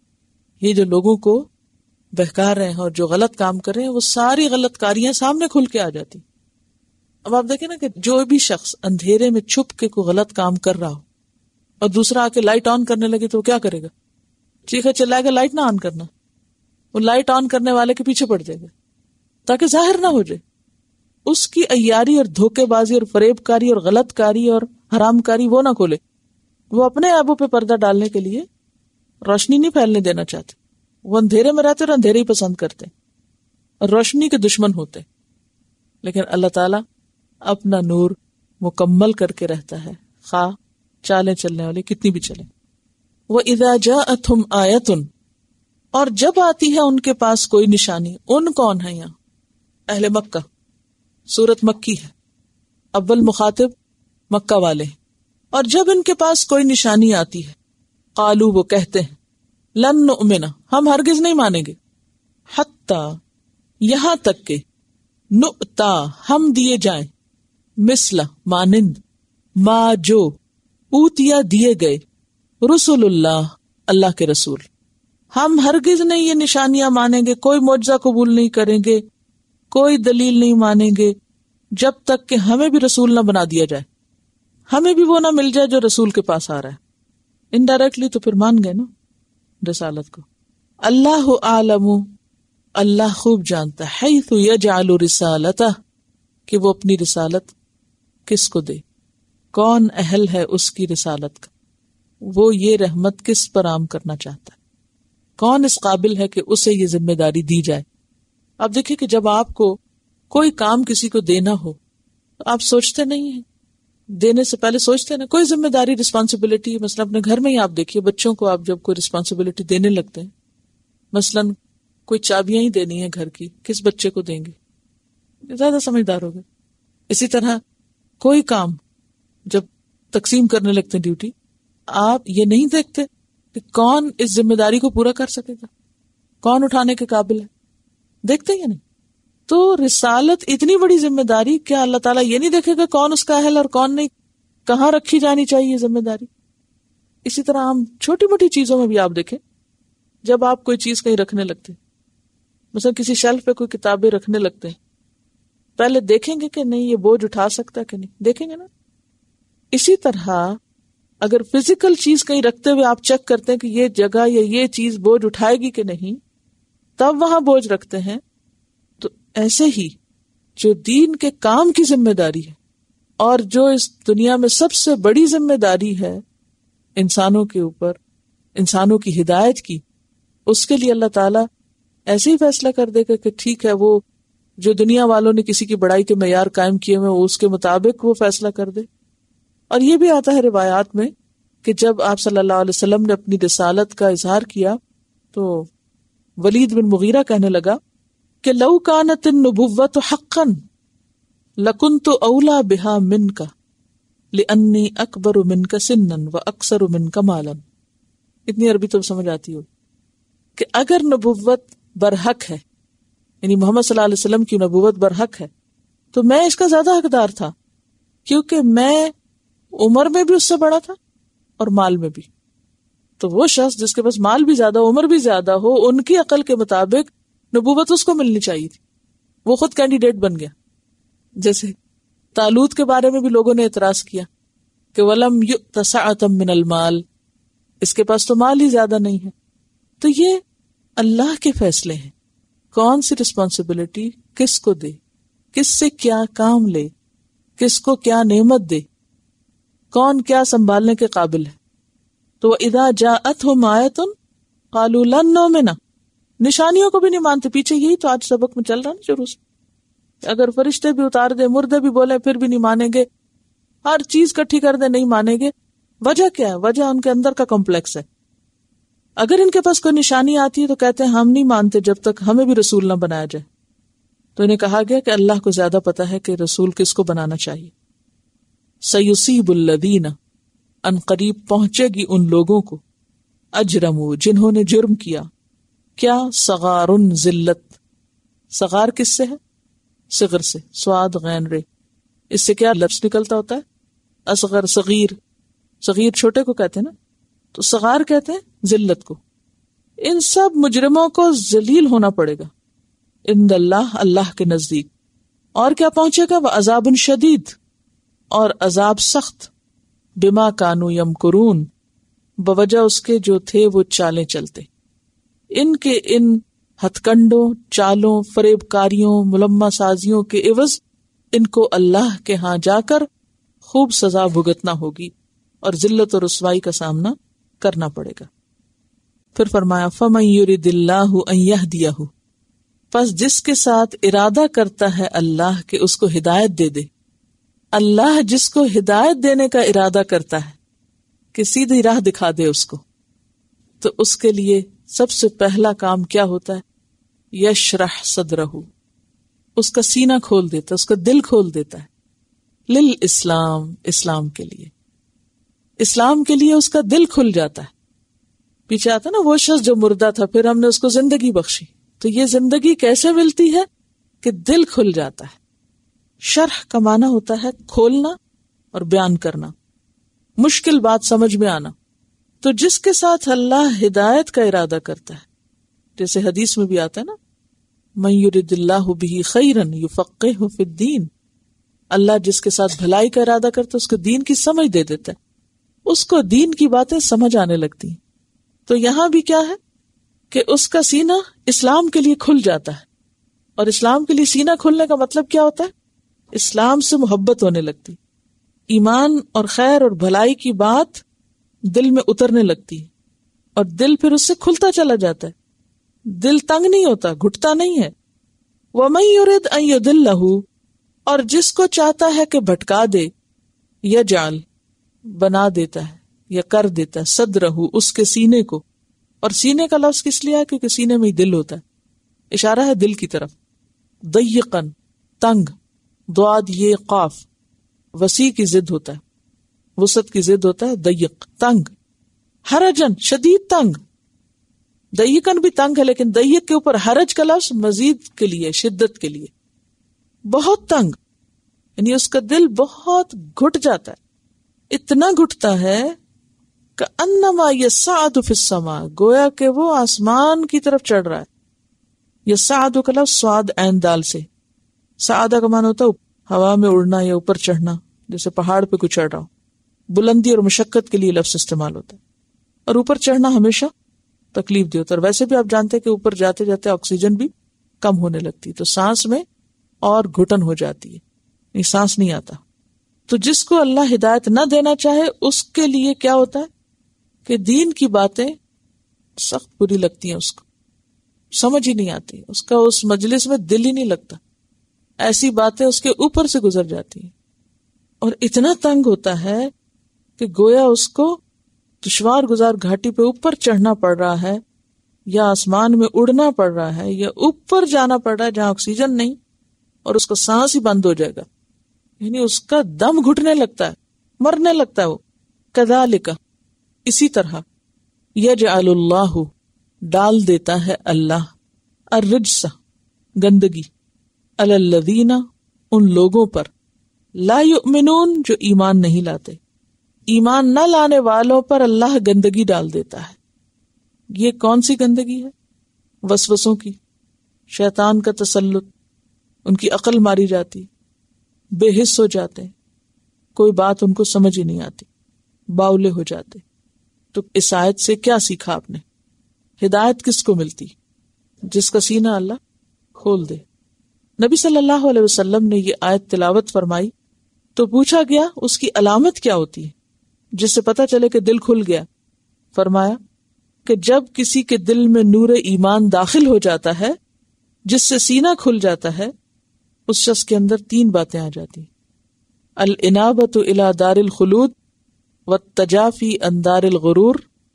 یہ جو لوگوں کو بہکا رہے ہیں اور جو غلط کام کر رہے ہیں وہ ساری غلط کاریاں سامنے کھل کے آ جاتی. اب آپ دیکھیں نا کہ جو بھی شخص اندھیرے میں چھپ کے کوئی غلط کام کر رہا ہو اور دوسرا آ کے لائٹ آن کرنے لگے تو وہ کیا کرے گا؟ چیخے چلائے گا لائٹ نہ آن کرنا، وہ لائٹ آن کرنے والے کے پیچھے پڑ جائے گا تاکہ ظاہر نہ ہو جائے. اس کی عیاری اور دھوکے بازی اور فریب کاری اور غلط کاری اور حرام کاری وہ نہ کھولے. وہ اپنے عیبوں پہ پردہ ڈالنے کے لیے روشنی نہیں پھیلنے دینا چاہتے. وہ اندھیرے میں رہتے اور اندھیرے ہی پسند کرتے اور روشنی کے دشمن ہوتے. لیکن اللہ تعالیٰ اپنا نور مکمل کر کے رہتا ہے، خواہ چالیں چلنے والے کتنی بھی چلیں. وَإِذَا جَاءَتْهُمْ آیَةٌ، اور جب آتی ہے ان کے پاس کوئی نشانی. ان کون ہے یہاں؟ اہل مکہ. سورت مکی ہے، اول مخاطب مکہ والے. اور جب ان کے پاس کوئی نشانی آتی ہے قالو، وہ کہتے ہیں لن نؤمن، ہم ہرگز نہیں مانیں گے، حتی، یہاں تک کہ نؤتا، ہم دیے جائیں، مثل، مانند، ما، جو، اوتیا، دیے گئے، رسول اللہ، اللہ کے رسول. ہم ہرگز نہیں یہ نشانیاں مانیں گے، کوئی معجزہ قبول نہیں کریں گے، کوئی دلیل نہیں مانیں گے جب تک کہ ہمیں بھی رسول نہ بنا دیا جائے، ہمیں بھی وہ نہ مل جائے جو رسول کے پاس آ رہا ہے. انڈائریکٹلی تو پھر مان گئے نا رسالت کو. اللہ عالم، اللہ خوب جانتا ہے، حیث یجعل رسالتہ، کہ وہ اپنی رسالت کس کو دے، کون اہل ہے اس کی رسالت کا، وہ یہ رحمت کس پر عام کرنا چاہتا ہے، کون اس قابل ہے کہ اسے یہ ذمہ داری دی جائے. آپ دیکھیں کہ جب آپ کو کوئی کام کسی کو دینا ہو تو آپ سوچتے نہیں ہیں، دینے سے پہلے سوچتے نا کوئی ذمہ داری، رسپانسبلٹی. مثلا اپنے گھر میں ہی آپ دیکھیے بچوں کو آپ جب کوئی رسپانسبلٹی دینے لگتے ہیں، مثلا کوئی چابیاں ہی دینی ہے گھر کی، کس بچے کو دیں گے؟ زیادہ سمجھدار ہوگا. اسی طرح کوئی کام جب تقسیم کرنے لگتے ہیں ڈیوٹی، آپ یہ نہیں دیکھتے کہ کون اس ذمہ داری کو پورا کر سکے گا، کون اٹھانے کے قابل ہے، دیکھتے ہیں نہیں. تو رسالت اتنی بڑی ذمہ داری، کیا اللہ تعالیٰ یہ نہیں دیکھے گا کون اس کا اہل اور کون نہیں، کہاں رکھی جانی چاہیے ذمہ داری. اسی طرح ہم چھوٹی موٹی چیزوں میں بھی آپ دیکھیں، جب آپ کوئی چیز کہیں رکھنے لگتے، مثلا کسی شیلف پہ کوئی کتابیں رکھنے لگتے ہیں، پہلے دیکھیں گے کہ نہیں یہ بوجھ اٹھا سکتا کہ نہیں، دیکھیں گے نا. اسی طرح اگر فزیکل چیز کہیں رکھتے ہوئے آپ چیک کرتے ہیں کہ یہ جگہ یا یہ چیز بوجھ اٹھائے گی کہ نہیں، تب وہاں بوجھ رکھتے ہیں. تو ایسے ہی جو دین کے کام کی ذمہ داری ہے اور جو اس دنیا میں سب سے بڑی ذمہ داری ہے انسانوں کے اوپر، انسانوں کی ہدایت کی، اس کے لیے اللہ تعالیٰ ایسے ہی فیصلہ کر دے گا کہ ٹھیک ہے، وہ جو دنیا والوں نے کسی کی بڑائی کے معیار قائم کیے ہوئے اس کے مطابق وہ فیصلہ کر دے۔ اور یہ بھی آتا ہے روایات میں کہ جب آپ صلی اللہ علیہ وسلم نے اپنی رسالت کا اظہار کیا تو ولید بن مغیرہ کہنے لگا کہ لو کانت النبوۃ حقا لکنت اولی بہا منک لانی اکبر منک سنا واکثر منک مالا۔ اتنی عربی تو سمجھ آتی ہو کہ اگر نبوت برحق ہے، یعنی محمد صلی اللہ علیہ وسلم کی نبوت برحق ہے، تو میں اس کا زیادہ حقدار تھا، کیونکہ میں عمر میں بھی اس سے بڑا تھا اور مال میں بھی۔ تو وہ شخص جس کے پاس مال بھی زیادہ، عمر بھی زیادہ ہو، ان کی عقل کے مطابق نبوت اس کو ملنی چاہیے تھی، وہ خود کینڈیڈیٹ بن گیا۔ جیسے طالوت کے بارے میں بھی لوگوں نے اعتراض کیا کہ وَلَمْ يُؤْتَ سَعَةً مِّنَ الْمَالِ، اس کے پاس تو مال ہی زیادہ نہیں ہے۔ تو یہ اللہ کے فیصلے ہیں، کون سی رسپانسبلٹی کس کو دے، کس سے کیا کام لے، کس کو کیا نعمت دے، کون کیا سنبھالنے کے قابل ہے۔ تو اذا جاءتهم آیۃ قالوا لن نؤمن، نشانیوں کو بھی نہیں مانتے۔ پیچھے یہی تو آج سبق میں چل رہا نا شروع سے، اگر فرشتے بھی اتار دے، مردے بھی بولے، پھر بھی نہیں مانیں گے، ہر چیز کٹھی کر دے، نہیں مانیں گے۔ وجہ کیا ہے؟ وجہ ان کے اندر کا کمپلیکس ہے۔ اگر ان کے پاس کوئی نشانی آتی ہے تو کہتے ہیں ہم نہیں مانتے جب تک ہمیں بھی رسول نہ بنایا جائے۔ تو انہیں کہا گیا کہ اللہ کو زیادہ پتا ہے کہ رسول کس کو بنانا چاہیے۔ سیصیب الذین، ان قریب پہنچے گی ان لوگوں کو، اجرموا، جنہوں نے جرم کیا، کیا؟ صغار، ذلت۔ صغار کس سے ہے؟ صغر سے، سواد غین رے، اس سے کیا لفظ نکلتا ہوتا ہے؟ اصغر، صغیر، صغیر چھوٹے کو کہتے ہیں نا، تو صغار کہتے ہیں ذلت کو۔ ان سب مجرموں کو ذلیل ہونا پڑے گا عند اللہ، اللہ کے نزدیک۔ اور کیا پہنچے گا؟ وعذاب شدید، اور عذاب سخت، بما کانوا یمکرون، بوجہ اس کے جو تھے وہ چالیں چلتے۔ ان کے ان ہتھ کنڈوں، چالوں، فریب کاریوں، ملمہ سازیوں کے عوض ان کو اللہ کے ہاں جا کر خوب سزا بھگتنا ہوگی اور ذلت اور رسوائی کا سامنا کرنا پڑے گا۔ پھر فرمایا فَمَن يُرِدِ اللَّهُ أَن يَهْدِيَهُ، پس جس کے ساتھ ارادہ کرتا ہے اللہ کہ اس کو ہدایت دے دے۔ اللہ جس کو ہدایت دینے کا ارادہ کرتا ہے کہ سیدھی راہ دکھا دے اس کو، تو اس کے لیے سب سے پہلا کام کیا ہوتا ہے؟ یشرح صدرہ، اس کا سینہ کھول دیتا ہے، اس کا دل کھول دیتا ہے، للاسلام، اسلام کے لیے، اسلام کے لیے اس کا دل کھل جاتا ہے۔ پیچھے آتا نا وہ شخص جو مردہ تھا، پھر ہم نے اس کو زندگی بخشی۔ تو یہ زندگی کیسے ملتی ہے؟ کہ دل کھل جاتا ہے۔ شرح کا معنی ہوتا ہے کھولنا اور بیان کرنا، مشکل بات سمجھ میں آنا۔ تو جس کے ساتھ اللہ ہدایت کا ارادہ کرتا ہے، جیسے حدیث میں بھی آتا ہے نا، من یرد اللہ بہ خیرا یفقہہ فی الدین، اللہ جس کے ساتھ بھلائی کا ارادہ کرتا ہے اس کو دین کی سمجھ دے دیتا ہے، اس کو دین کی باتیں سمجھ آنے لگتی ہیں۔ تو یہاں بھی کیا ہے کہ اس کا سینہ اسلام کے لیے کھل جاتا ہے، اور اسلام کے لیے سینہ کھلنے کا مطلب کیا ہوتا ہے؟ اسلام سے محبت ہونے لگتی، ایمان اور خیر اور بھلائی کی بات دل میں اترنے لگتی ہے، اور دل پھر اس سے کھلتا چلا جاتا ہے، دل تنگ نہیں ہوتا، گھٹتا نہیں ہے۔ وَمَن يُرِدْ أَن يُضِلَّهُ، اور جس کو چاہتا ہے کہ بھٹکا دے، یجعل، بنا دیتا ہے یا کر دیتا ہے، صدرہ، اس کے سینے کو۔ اور سینے کا لفظ کس لیے ہے؟ کیونکہ سینے میں ہی دل ہوتا ہے، اشارہ ہے دل کی طرف۔ ضیقاً، تنگ، ضاد یہ قاف، وسیع کی ضد ہوتا ہے، وسعت کی ضد ہوتا ہے ضیق، تنگ۔ حرجن، شدید تنگ، ضیقاً بھی تنگ ہے، لیکن ضیق کے اوپر حرج کا لفظ مزید کے لیے، شدت کے لیے، بہت تنگ، یعنی اس کا دل بہت گھٹ جاتا ہے، اتنا گھٹتا ہے کأنما یصعد فی السماء، گویا کہ وہ آسمان کی طرف چڑھ رہا ہے۔ یصعد کا لفظ صاد عین دال سے، صعدہ کا معنی ہوتا ہے ہوا میں اڑنا یا اوپر چڑھنا، جیسے پہاڑ پہ کوئی چڑھ رہا ہو، بلندی اور مشقت کے لیے لفظ استعمال ہوتا ہے۔ اور اوپر چڑھنا ہمیشہ تکلیف دہ ہوتا ہے، اور ویسے بھی آپ جانتے ہیں کہ اوپر جاتے جاتے آکسیجن بھی کم ہونے لگتی، تو سانس میں اور گھٹن ہو جاتی ہے، سانس نہیں آتا۔ تو جس کو اللہ ہدایت نہ دینا چاہے اس کے لیے کیا ہوتا ہے کہ دین کی باتیں سخت بری لگتی ہیں، اس کو سمجھ ہی نہیں آتی، اس کا اس مجلس میں دل ہی نہیں لگتا، ایسی باتیں اس کے اوپر سے گزر جاتی ہیں، اور اتنا تنگ ہوتا ہے کہ گویا اس کو دشوار گزار گھاٹی پہ اوپر چڑھنا پڑ رہا ہے، یا آسمان میں اڑنا پڑ رہا ہے، یا اوپر جانا پڑ رہا ہے جہاں آکسیجن نہیں، اور اس کا سانس ہی بند ہو جائے گا، یعنی اس کا دم گھٹنے لگتا ہے، مرنے لگتا ہے وہ۔ کذالک، اسی طرح، یجعل اللہ، ڈال دیتا ہے اللہ، الرجس، گندگی، علی الذین، ان لوگوں پر، لا یؤمنون، جو ایمان نہیں لاتے، ایمان نہ لانے والوں پر اللہ گندگی ڈال دیتا ہے۔ یہ کون سی گندگی ہے؟ وسوسوں کی، شیطان کا تسلط، ان کی عقل ماری جاتی، بے حس ہو جاتے، کوئی بات ان کو سمجھ ہی نہیں آتی، باولے ہو جاتے۔ تو اس آیت سے کیا سیکھا آپ نے؟ ہدایت کس کو ملتی؟ جس کا سینہ اللہ کھول دے۔ نبی صلی اللہ علیہ وسلم نے یہ آیت تلاوت فرمائی تو پوچھا گیا اس کی علامت کیا ہوتی ہے جس سے پتہ چلے کہ دل کھل گیا؟ فرمایا کہ جب کسی کے دل میں نور ایمان داخل ہو جاتا ہے، جس سے سینہ کھل جاتا ہے، اس شخص کے اندر 3 باتیں آ جاتی: الانابۃ الی دار الخلود، والتجافی عن دار الغرور،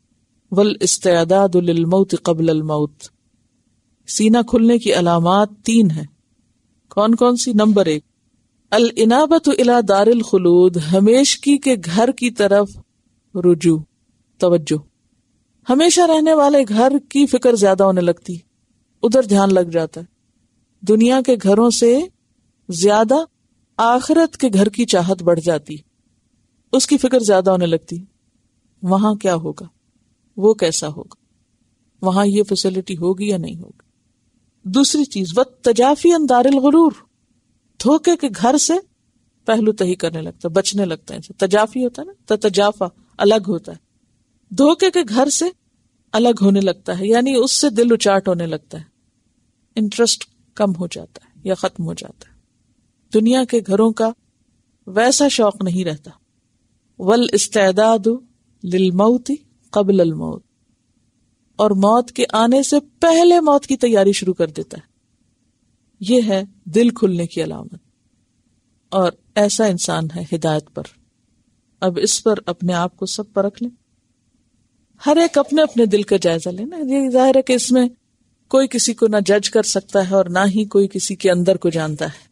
والاستعداد للموت قبل الموت۔ سینہ کھلنے کی علامات 3 ہیں۔ کون کون سی؟ نمبر 1، الانابۃ الی دار الخلود، ہمیشگی کے گھر کی طرف رجوع، توجہ، ہمیشہ رہنے والے گھر کی فکر زیادہ ہونے لگتی، ادھر دھیان لگ جاتا ہے، دنیا کے گھروں سے زیادہ آخرت کے گھر کی چاہت بڑھ جاتی، اس کی فکر زیادہ ہونے لگتی، وہاں کیا ہوگا، وہ کیسا ہوگا، وہاں یہ فیسلٹی ہوگی یا نہیں ہوگی۔ دوسری چیز، والتجافی عن دار الغرور، دھوکے کے گھر سے پہلو تہی کرنے لگتا ہے، بچنے لگتا ہے۔ تجافی ہوتا ہے نا، تجافا الگ ہوتا ہے، دھوکے کے گھر سے الگ ہونے لگتا ہے، یعنی اس سے دل اچاٹ ہونے لگتا ہے، انٹرسٹ کم ہو جاتا ہے یا ختم ہو جاتا ہے، دنیا کے گھروں کا ویسا شوق نہیں رہتا۔ والاستعداد للموت قبل الموت، اور موت کے آنے سے پہلے موت کی تیاری شروع کر دیتا ہے۔ یہ ہے دل کھلنے کی علامت، اور ایسا انسان ہے ہدایت پر۔ اب اس پر اپنے آپ کو سب پرکھ لیں، ہر ایک اپنے اپنے دل کا جائزہ لینا۔ یہ ظاہر ہے کہ اس میں کوئی کسی کو نہ جج کر سکتا ہے اور نہ ہی کوئی کسی کے اندر کو جانتا ہے۔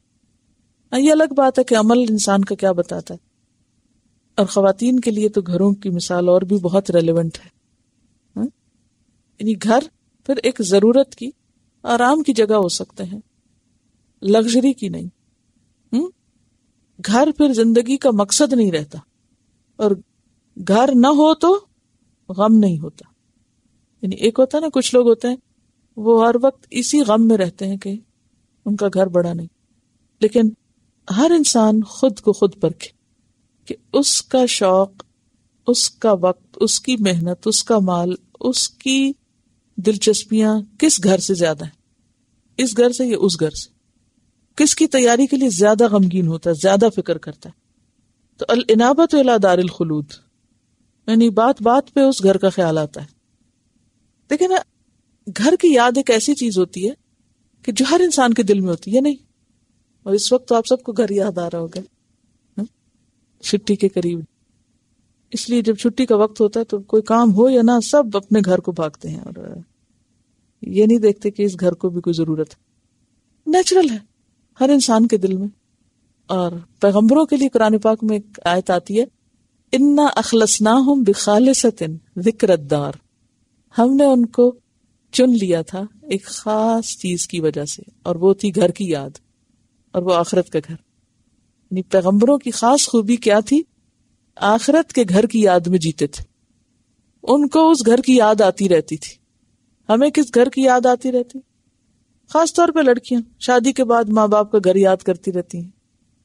یہ الگ بات ہے کہ عمل انسان کا کیا بتاتا ہے، اور خواتین کے لیے تو گھروں کی مثال اور بھی بہت ریلیونٹ ہے۔ یعنی گھر پھر ایک ضرورت کی، آرام کی جگہ ہو سکتے ہیں، لگژری کی نہیں۔ گھر پھر زندگی کا مقصد نہیں رہتا، اور گھر نہ ہو تو غم نہیں ہوتا۔ یعنی ایک ہوتا ہے نا، کچھ لوگ ہوتے ہیں وہ ہر وقت اسی غم میں رہتے ہیں کہ ان کا گھر بڑا نہیں، لیکن ہر انسان خود کو خود پرکھے کہ اس کا شوق، اس کا وقت، اس کی محنت، اس کا مال، اس کی دلچسپیاں کس گھر سے زیادہ ہیں، اس گھر سے یا اس گھر سے، کس کی تیاری کے لیے زیادہ غمگین ہوتا ہے، زیادہ فکر کرتا ہے۔ تو الانابۃ الی دار الخلود، یعنی بات بات پہ اس گھر کا خیال آتا ہے۔ دیکھیں نا، گھر کی یاد ایک ایسی چیز ہوتی ہے کہ جو ہر انسان کے دل میں ہوتی ہے، نہیں؟ اور اس وقت تو آپ سب کو گھر یاد آ رہا ہوگا چھٹی کے قریب، اس لیے جب چھٹی کا وقت ہوتا ہے تو کوئی کام ہو یا نہ، سب اپنے گھر کو بھاگتے ہیں، اور یہ نہیں دیکھتے کہ اس گھر کو بھی کوئی ضرورت ہے۔ نیچرل ہے ہر انسان کے دل میں۔ اور پیغمبروں کے لیے قرآن پاک میں ایک آیت آتی ہے، اِنَّا أَخْلَصْنَاهُمْ بِخَالِصَةٍ ذِكْرَ الدَّارِ، ہم نے ان کو چن لیا تھا ایک خاص چیز کی وجہ سے، اور وہ تھی گھر کی یاد، اور وہ آخرت کا گھر۔ یعنی پیغمبروں کی خاص خوبی کیا تھی؟ آخرت کے گھر کی یاد میں جیتے تھے، ان کو اس گھر کی یاد آتی رہتی تھی۔ ہمیں کس گھر کی یاد آتی رہتی؟ خاص طور پہ لڑکیاں شادی کے بعد ماں باپ کا گھر یاد کرتی رہتی ہیں،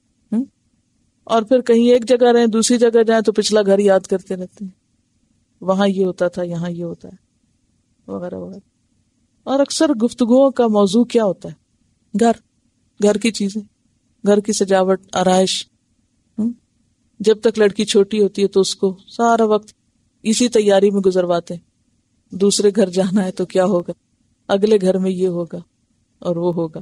اور پھر کہیں ایک جگہ رہیں دوسری جگہ جائیں تو پچھلا گھر یاد کرتے رہتے ہیں، وہاں یہ ہوتا تھا، یہاں یہ ہوتا ہے، وغیرہ وغیرہ۔ اور اکثر گفتگوؤں کا موضوع کیا ہوتا ہے؟ گھر کی چیزیں، گھر کی سجاوٹ، آرائش۔ جب تک لڑکی چھوٹی ہوتی ہے تو اس کو سارا وقت اسی تیاری میں گزرواتے ہیں. دوسرے گھر جانا ہے تو کیا ہوگا، اگلے گھر میں یہ ہوگا اور وہ ہوگا،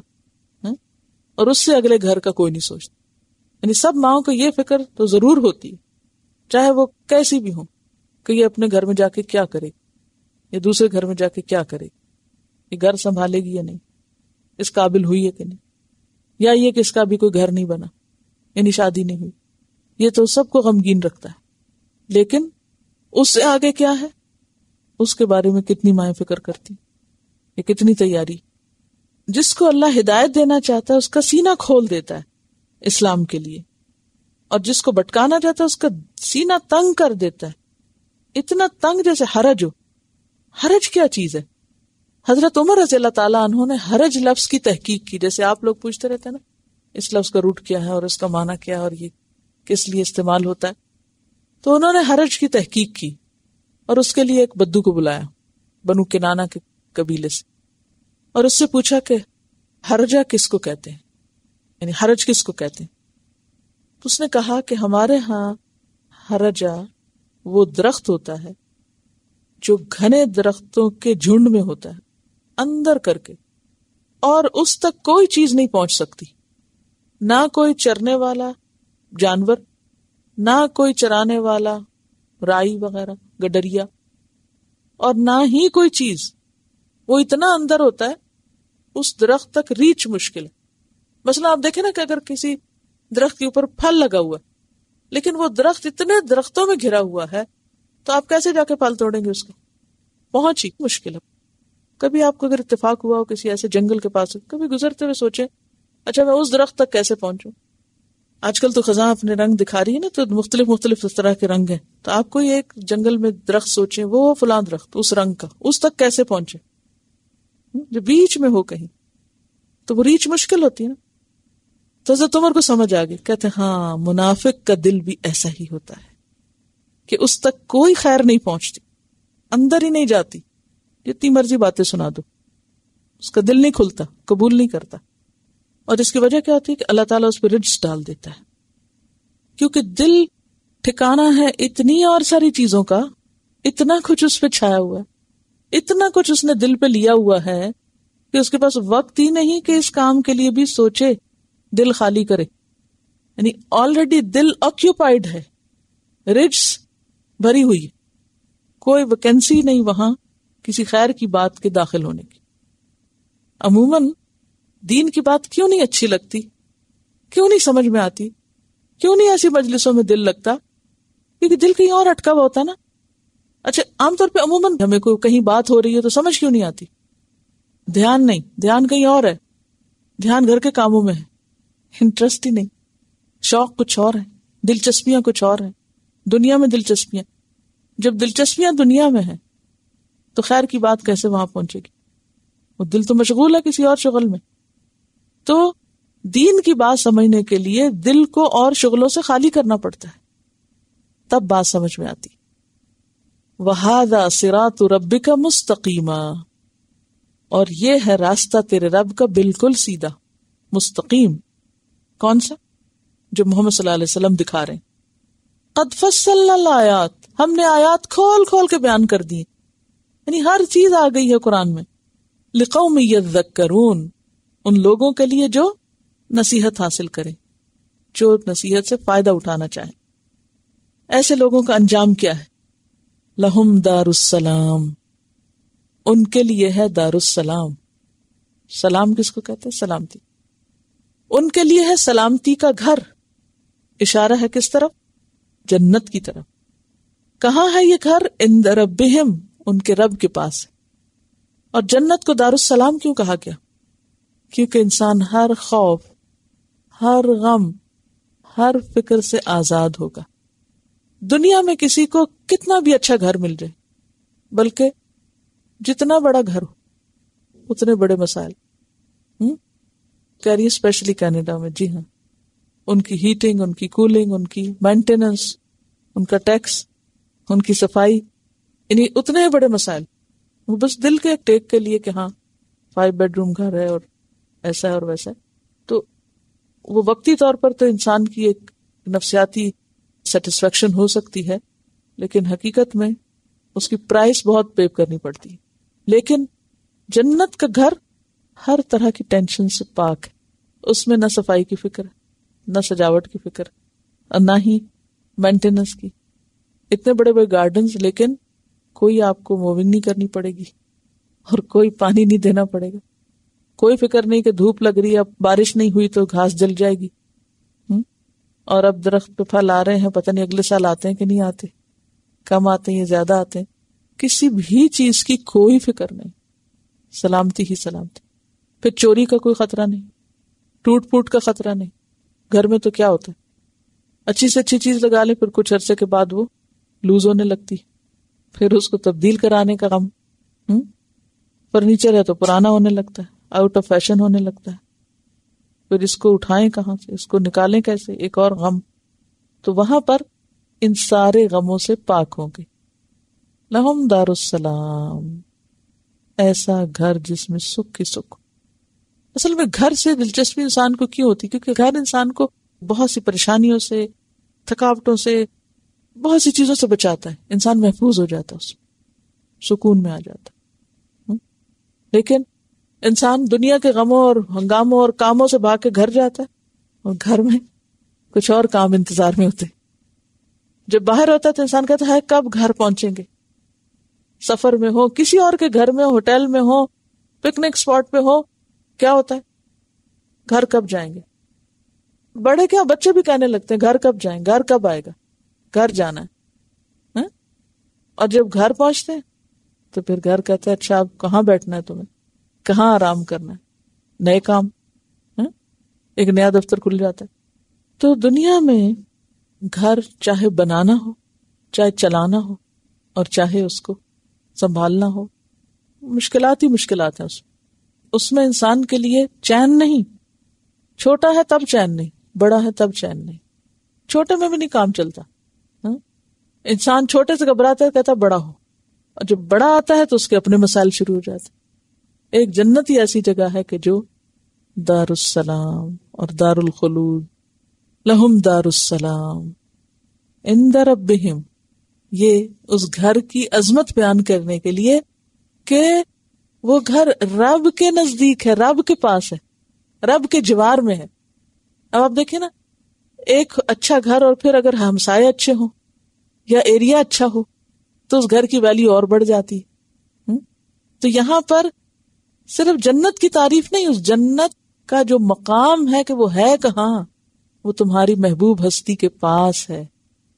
اور اس سے اگلے گھر کا کوئی نہیں سوچتا. یعنی سب ماؤں کو یہ فکر تو ضرور ہوتی ہے، چاہے وہ کیسی بھی ہوں، کہ یہ اپنے گھر میں جا کے کیا کرے، یا دوسرے گھر میں جا کے کیا کرے، یہ گھر سنبھالے گی یا نہیں، اس قابل ہوئی ہے کہ نہیں، یا یہ کہ اس کا بھی کوئی گھر نہیں بنا، یعنی شادی نہیں ہوئی. یہ تو سب کو غمگین رکھتا ہے. لیکن اس سے آگے کیا ہے، اس کے بارے میں کتنی مائیں فکر کرتی، یہ کتنی تیاری. جس کو اللہ ہدایت دینا چاہتا ہے اس کا سینہ کھول دیتا ہے اسلام کے لیے، اور جس کو بھٹکانا چاہتا ہے اس کا سینہ تنگ کر دیتا ہے، اتنا تنگ جیسے حرج ہو. حرج کیا چیز ہے؟ حضرت عمر رضی اللہ تعالیٰ عنہ نے حرج لفظ کی تحقیق کی. جیسے آپ لوگ پوچھتے رہتے ہیں نا اس لفظ کا روٹ کیا ہے اور اس کا معنی کیا ہے اور یہ کس لیے استعمال ہوتا ہے، تو انہوں نے حرج کی تحقیق کی اور اس کے لیے ایک بدو کو بلایا بنو کنانہ کے قبیلے سے، اور اس سے پوچھا کہ حرجہ کس کو کہتے ہیں، یعنی حرج کس کو کہتے ہیں. تو اس نے کہا کہ ہمارے ہاں حرجہ وہ درخت ہوتا ہے جو گھنے درختوں کے جھنڈ میں ہوتا ہے اندر کر کے، اور اس تک کوئی چیز نہیں پہنچ سکتی، نہ کوئی چرنے والا جانور، نہ کوئی چرانے والا رائی وغیرہ گڈریا، اور نہ ہی کوئی چیز. وہ اتنا اندر ہوتا ہے اس درخت تک ریچ مشکل ہے. مثلا آپ دیکھیں نا کہ اگر کسی درخت کے اوپر پھل لگا ہوا ہے لیکن وہ درخت اتنے درختوں میں گھرا ہوا ہے تو آپ کیسے جا کے پھل توڑیں گے، اس کو پہنچ ہی مشکل ہے. کبھی آپ کو اگر اتفاق ہوا ہو کسی ایسے جنگل کے پاس، کبھی گزرتے ہوئے سوچیں اچھا میں اس درخت تک کیسے پہنچوں. آج کل تو خزاں اپنے رنگ دکھا رہی ہے نا، تو مختلف اس طرح کے رنگ ہیں، تو آپ کوئی ایک جنگل میں درخت سوچیں وہ فلاں درخت اس رنگ کا، اس تک کیسے پہنچے، جو بیچ میں ہو کہیں، تو وہ ریچ مشکل ہوتی ہے نا. تو حضرت عمر کو سمجھ آ گئی، کہتے ہاں منافق کا دل بھی ایسا ہی ہوتا ہے کہ اس تک کوئی خیر نہیں پہنچتی، اندر ہی نہیں جاتی، جتنی مرضی باتیں سنا دو اس کا دل نہیں کھلتا، قبول نہیں کرتا. اور اس کی وجہ کیا ہوتی ہے کہ اللہ تعالیٰ اس پہ رجس ڈال دیتا ہے، کیونکہ دل ٹھکانا ہے اتنی اور ساری چیزوں کا، اتنا کچھ اس پہ چھایا ہوا ہے، اتنا کچھ اس نے دل پہ لیا ہوا ہے کہ اس کے پاس وقت ہی نہیں کہ اس کام کے لیے بھی سوچے، دل خالی کرے. یعنی آلریڈی دل آکیوپائیڈ ہے، رجس بھری ہوئی ہے، کوئی ویکینسی نہیں وہاں کسی خیر کی بات کے داخل ہونے کی. عموماً دین کی بات کیوں نہیں اچھی لگتی، کیوں نہیں سمجھ میں آتی، کیوں نہیں ایسی مجلسوں میں دل لگتا؟ کیونکہ دل کہیں اور اٹکا ہوا ہوتا نا. اچھا عام طور پہ عموماً ہمیں کوئی کہیں بات ہو رہی ہے تو سمجھ کیوں نہیں آتی؟ دھیان نہیں، دھیان کہیں اور ہے، دھیان گھر کے کاموں میں ہے، انٹرسٹ ہی نہیں، شوق کچھ اور ہے، دلچسپیاں کچھ اور ہیں، دنیا میں دلچسپیاں. جب دلچسپیاں دنیا میں ہیں تو خیر کی بات کیسے وہاں پہنچے گی؟ وہ دل تو مشغول ہے کسی اور شغل میں. تو دین کی بات سمجھنے کے لیے دل کو اور شغلوں سے خالی کرنا پڑتا ہے، تب بات سمجھ میں آتی. وَهَذَا صِرَاطُ رَبِّكَ مُسْتَقِيمًا، اور یہ ہے راستہ تیرے رب کا بالکل سیدھا مستقیم. کون سا؟ جو محمد صلی اللہ علیہ وسلم دکھا رہے ہیں. قد فصلنا الآیات، ہم نے آیات کھول کھول کے بیان کر دی، یعنی ہر چیز آ گئی ہے قرآن میں. لقوم یذکرون، ان لوگوں کے لیے جو نصیحت حاصل کریں، جو نصیحت سے فائدہ اٹھانا چاہیں. ایسے لوگوں کا انجام کیا ہے؟ لہم دار السلام، ان کے لیے ہے دار السلام. سلام کس کو کہتے ہیں؟ سلامتی. ان کے لیے ہے سلامتی کا گھر. اشارہ ہے کس طرف؟ جنت کی طرف. کہاں ہے یہ گھر؟ عند ربہم، ان کے رب کے پاس ہے. اور جنت کو دار السلام کیوں کہا گیا؟ کیونکہ انسان ہر خوف، ہر غم، ہر فکر سے آزاد ہوگا. دنیا میں کسی کو کتنا بھی اچھا گھر مل جائے، بلکہ جتنا بڑا گھر ہو اتنے بڑے مسائل. کہہ رہی اسپیشلی کینیڈا میں، جی ہاں، ان کی ہیٹنگ، ان کی کولنگ، ان کی مینٹیننس، ان کا ٹیکس، ان کی صفائی، یعنی اتنے بڑے مسائل. وہ بس دل کے ایک ٹیک کے لیے کہ ہاں 5 بیڈ روم گھر ہے اور ایسا ہے اور ویسا ہے. تو وہ وقتی طور پر تو انسان کی ایک نفسیاتی سیٹسفیکشن ہو سکتی ہے، لیکن حقیقت میں اس کی پرائس بہت پے کرنی پڑتی ہے. لیکن جنت کا گھر ہر طرح کی ٹینشن سے پاک ہے. اس میں نہ صفائی کی فکر ہے، نہ سجاوٹ کی فکر ہے، اور نہ ہی مینٹیننس کی. اتنے بڑے بڑے گارڈنز، لیکن کوئی آپ کو موونگ نہیں کرنی پڑے گی اور کوئی پانی نہیں دینا پڑے گا. کوئی فکر نہیں کہ دھوپ لگ رہی ہے، اب بارش نہیں ہوئی تو گھاس جل جائے گی، اور اب درخت پہ پھل آ رہے ہیں، پتہ نہیں اگلے سال آتے ہیں کہ نہیں آتے، کم آتے ہیں یا زیادہ آتے ہیں. کسی بھی چیز کی کوئی فکر نہیں، سلامتی ہی سلامتی. پھر چوری کا کوئی خطرہ نہیں، ٹوٹ پھوٹ کا خطرہ نہیں. گھر میں تو کیا ہوتا ہے، اچھی سے اچھی چیز لگا لیں، پھر کچھ عرصے کے بعد وہ لوز ہونے لگتی، پھر اس کو تبدیل کرانے کا غم. فرنیچر ہے تو پرانا ہونے لگتا ہے، آؤٹ آف فیشن ہونے لگتا ہے، پھر اس کو اٹھائیں کہاں سے، اس کو نکالیں کیسے، ایک اور غم. تو وہاں پر ان سارے غموں سے پاک ہوں گے. لہم دار السلام، ایسا گھر جس میں سکھ کی سکھ. اصل میں گھر سے دلچسپی انسان کو کیوں ہوتی؟ کیونکہ گھر انسان کو بہت سی پریشانیوں سے، تھکاوٹوں سے، بہت سی چیزوں سے بچاتا ہے. انسان محفوظ ہو جاتا ہے، اس میں سکون میں آ جاتا ہے. لیکن انسان دنیا کے غموں اور ہنگاموں اور کاموں سے بھاگ کے گھر جاتا ہے، اور گھر میں کچھ اور کام انتظار میں ہوتے. جب باہر ہوتا ہے تو انسان کہتا ہے کب گھر پہنچیں گے. سفر میں ہو، کسی اور کے گھر میں، ہوٹل میں ہو، پکنک اسپاٹ پہ ہو، کیا ہوتا ہے، گھر کب جائیں گے. بڑے کیا، بچے بھی کہنے لگتے ہیں گھر کب جائیں، گھر کب آئے گا، گھر جانا ہے. اور جب گھر پہنچتے ہیں تو پھر گھر کہتا ہے اچھا اب کہاں بیٹھنا ہے تمہیں، کہاں آرام کرنا ہے، نئے کام، ایک نیا دفتر کھل جاتا ہے. تو دنیا میں گھر چاہے بنانا ہو، چاہے چلانا ہو، اور چاہے اس کو سنبھالنا ہو، مشکلات ہی مشکلات ہیں. اس میں انسان کے لیے چین نہیں. چھوٹا ہے تب چین نہیں، بڑا ہے تب چین نہیں. چھوٹے میں بھی نہیں کام چلتا. انسان چھوٹے سے گھبراتا ہے، کہتا بڑا ہو، اور جب بڑا آتا ہے تو اس کے اپنے مسائل شروع ہو جاتے. ایک جنت ہی ایسی جگہ ہے کہ جو دار السلام اور دار الخلود، لہم دار السلام عند ربہم. یہ اس گھر کی عظمت بیان کرنے کے لیے کہ وہ گھر رب کے نزدیک ہے، رب کے پاس ہے، رب کے جوار میں ہے. اب آپ دیکھیں نا، ایک اچھا گھر اور پھر اگر ہمسائے اچھے ہوں یا ایریا اچھا ہو تو اس گھر کی ویلیو اور بڑھ جاتی ہے. تو یہاں پر صرف جنت کی تعریف نہیں، اس جنت کا جو مقام ہے کہ وہ ہے کہاں، وہ تمہاری محبوب ہستی کے پاس ہے.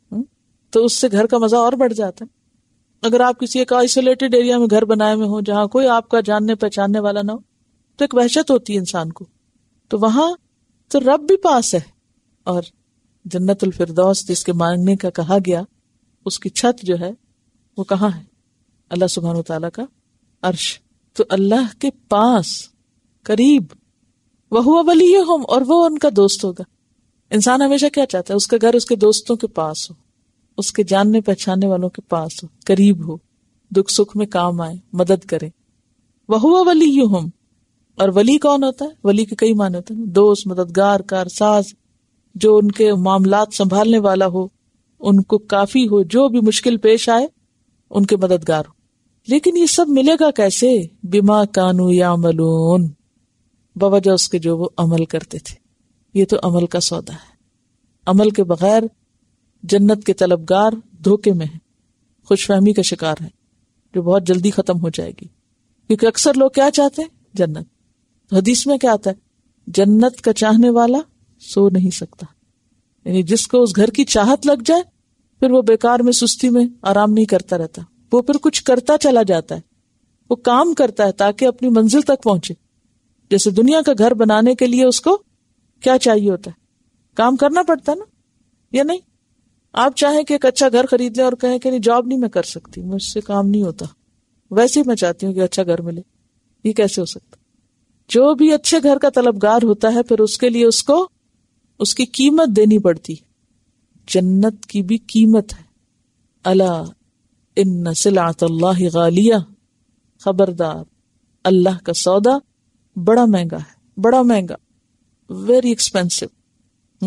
تو اس سے گھر کا مزہ اور بڑھ جاتا ہے. اگر آپ کسی ایک آئسولیٹڈ ایریا میں گھر بنائے ہوئے ہوں جہاں کوئی آپ کا جاننے پہچاننے والا نہ ہو تو ایک وحشت ہوتی ہے انسان کو. تو وہاں تو رب بھی پاس ہے، اور جنت الفردوس جس کے مانگنے کا کہا گیا، اس کی چھت جو ہے وہ کہاں ہے؟ اللہ سبحانہ و تعالیٰ کا عرش. تو اللہ کے پاس، قریب، وَهُوَ وَلِيُّهُمْ، اور وہ ان کا دوست ہوگا. انسان ہمیشہ کیا چاہتا ہے؟ اس کا گھر اس کے دوستوں کے پاس ہو، اس کے جاننے پہچاننے والوں کے پاس ہو، قریب ہو، دکھ سکھ میں کام آئے، مدد کرے. وَهُوَ وَلِيُّهُمْ. اور ولی کون ہوتا ہے؟ ولی کے کئی معنی ہوتے ہیں، دوست، مددگار، کارساز، جو ان کے معاملات سنبھالنے والا ہو، ان کو کافی ہو، جو بھی مشکل پیش آئے ان کے مددگار ہو. لیکن یہ سب ملے گا کیسے؟ بما کانوا یعملون، بوجہ اس کے جو وہ عمل کرتے تھے. یہ تو عمل کا سودا ہے. عمل کے بغیر جنت کے طلبگار دھوکے میں ہیں، خوش فہمی کا شکار ہے، جو بہت جلدی ختم ہو جائے گی. کیونکہ اکثر لوگ کیا چاہتے ہیں؟ جنت. حدیث میں کیا آتا ہے؟ جنت کا چاہنے والا سو نہیں سکتا. یعنی جس کو اس گھر کی چاہت لگ جائے پھر وہ بیکار میں، سستی میں آرام نہیں کرتا رہتا، وہ پھر کچھ کرتا چلا جاتا ہے، وہ کام کرتا ہے تاکہ اپنی منزل تک پہنچے. جیسے دنیا کا گھر بنانے کے لیے اس کو کیا چاہیے ہوتا ہے؟ کام کرنا پڑتا ہے نا، یا نہیں؟ آپ چاہیں کہ ایک اچھا گھر خرید لیں اور کہیں کہ نہیں، جاب نہیں میں کر سکتی، مجھ سے کام نہیں ہوتا، ویسے ہی میں چاہتی ہوں کہ اچھا گھر ملے. یہ کیسے ہو سکتا؟ جو بھی اچھے گھر کا طلبگار ہوتا ہے پھر اس کے لیے اس کو اس کی قیمت دینی پڑتی. جنت کی بھی قیمت ہے. الا ان سلعۃ اللہ غالیہ، خبردار، اللہ کا سودا بڑا مہنگا ہے، بڑا مہنگا، ویری ایکسپینسو.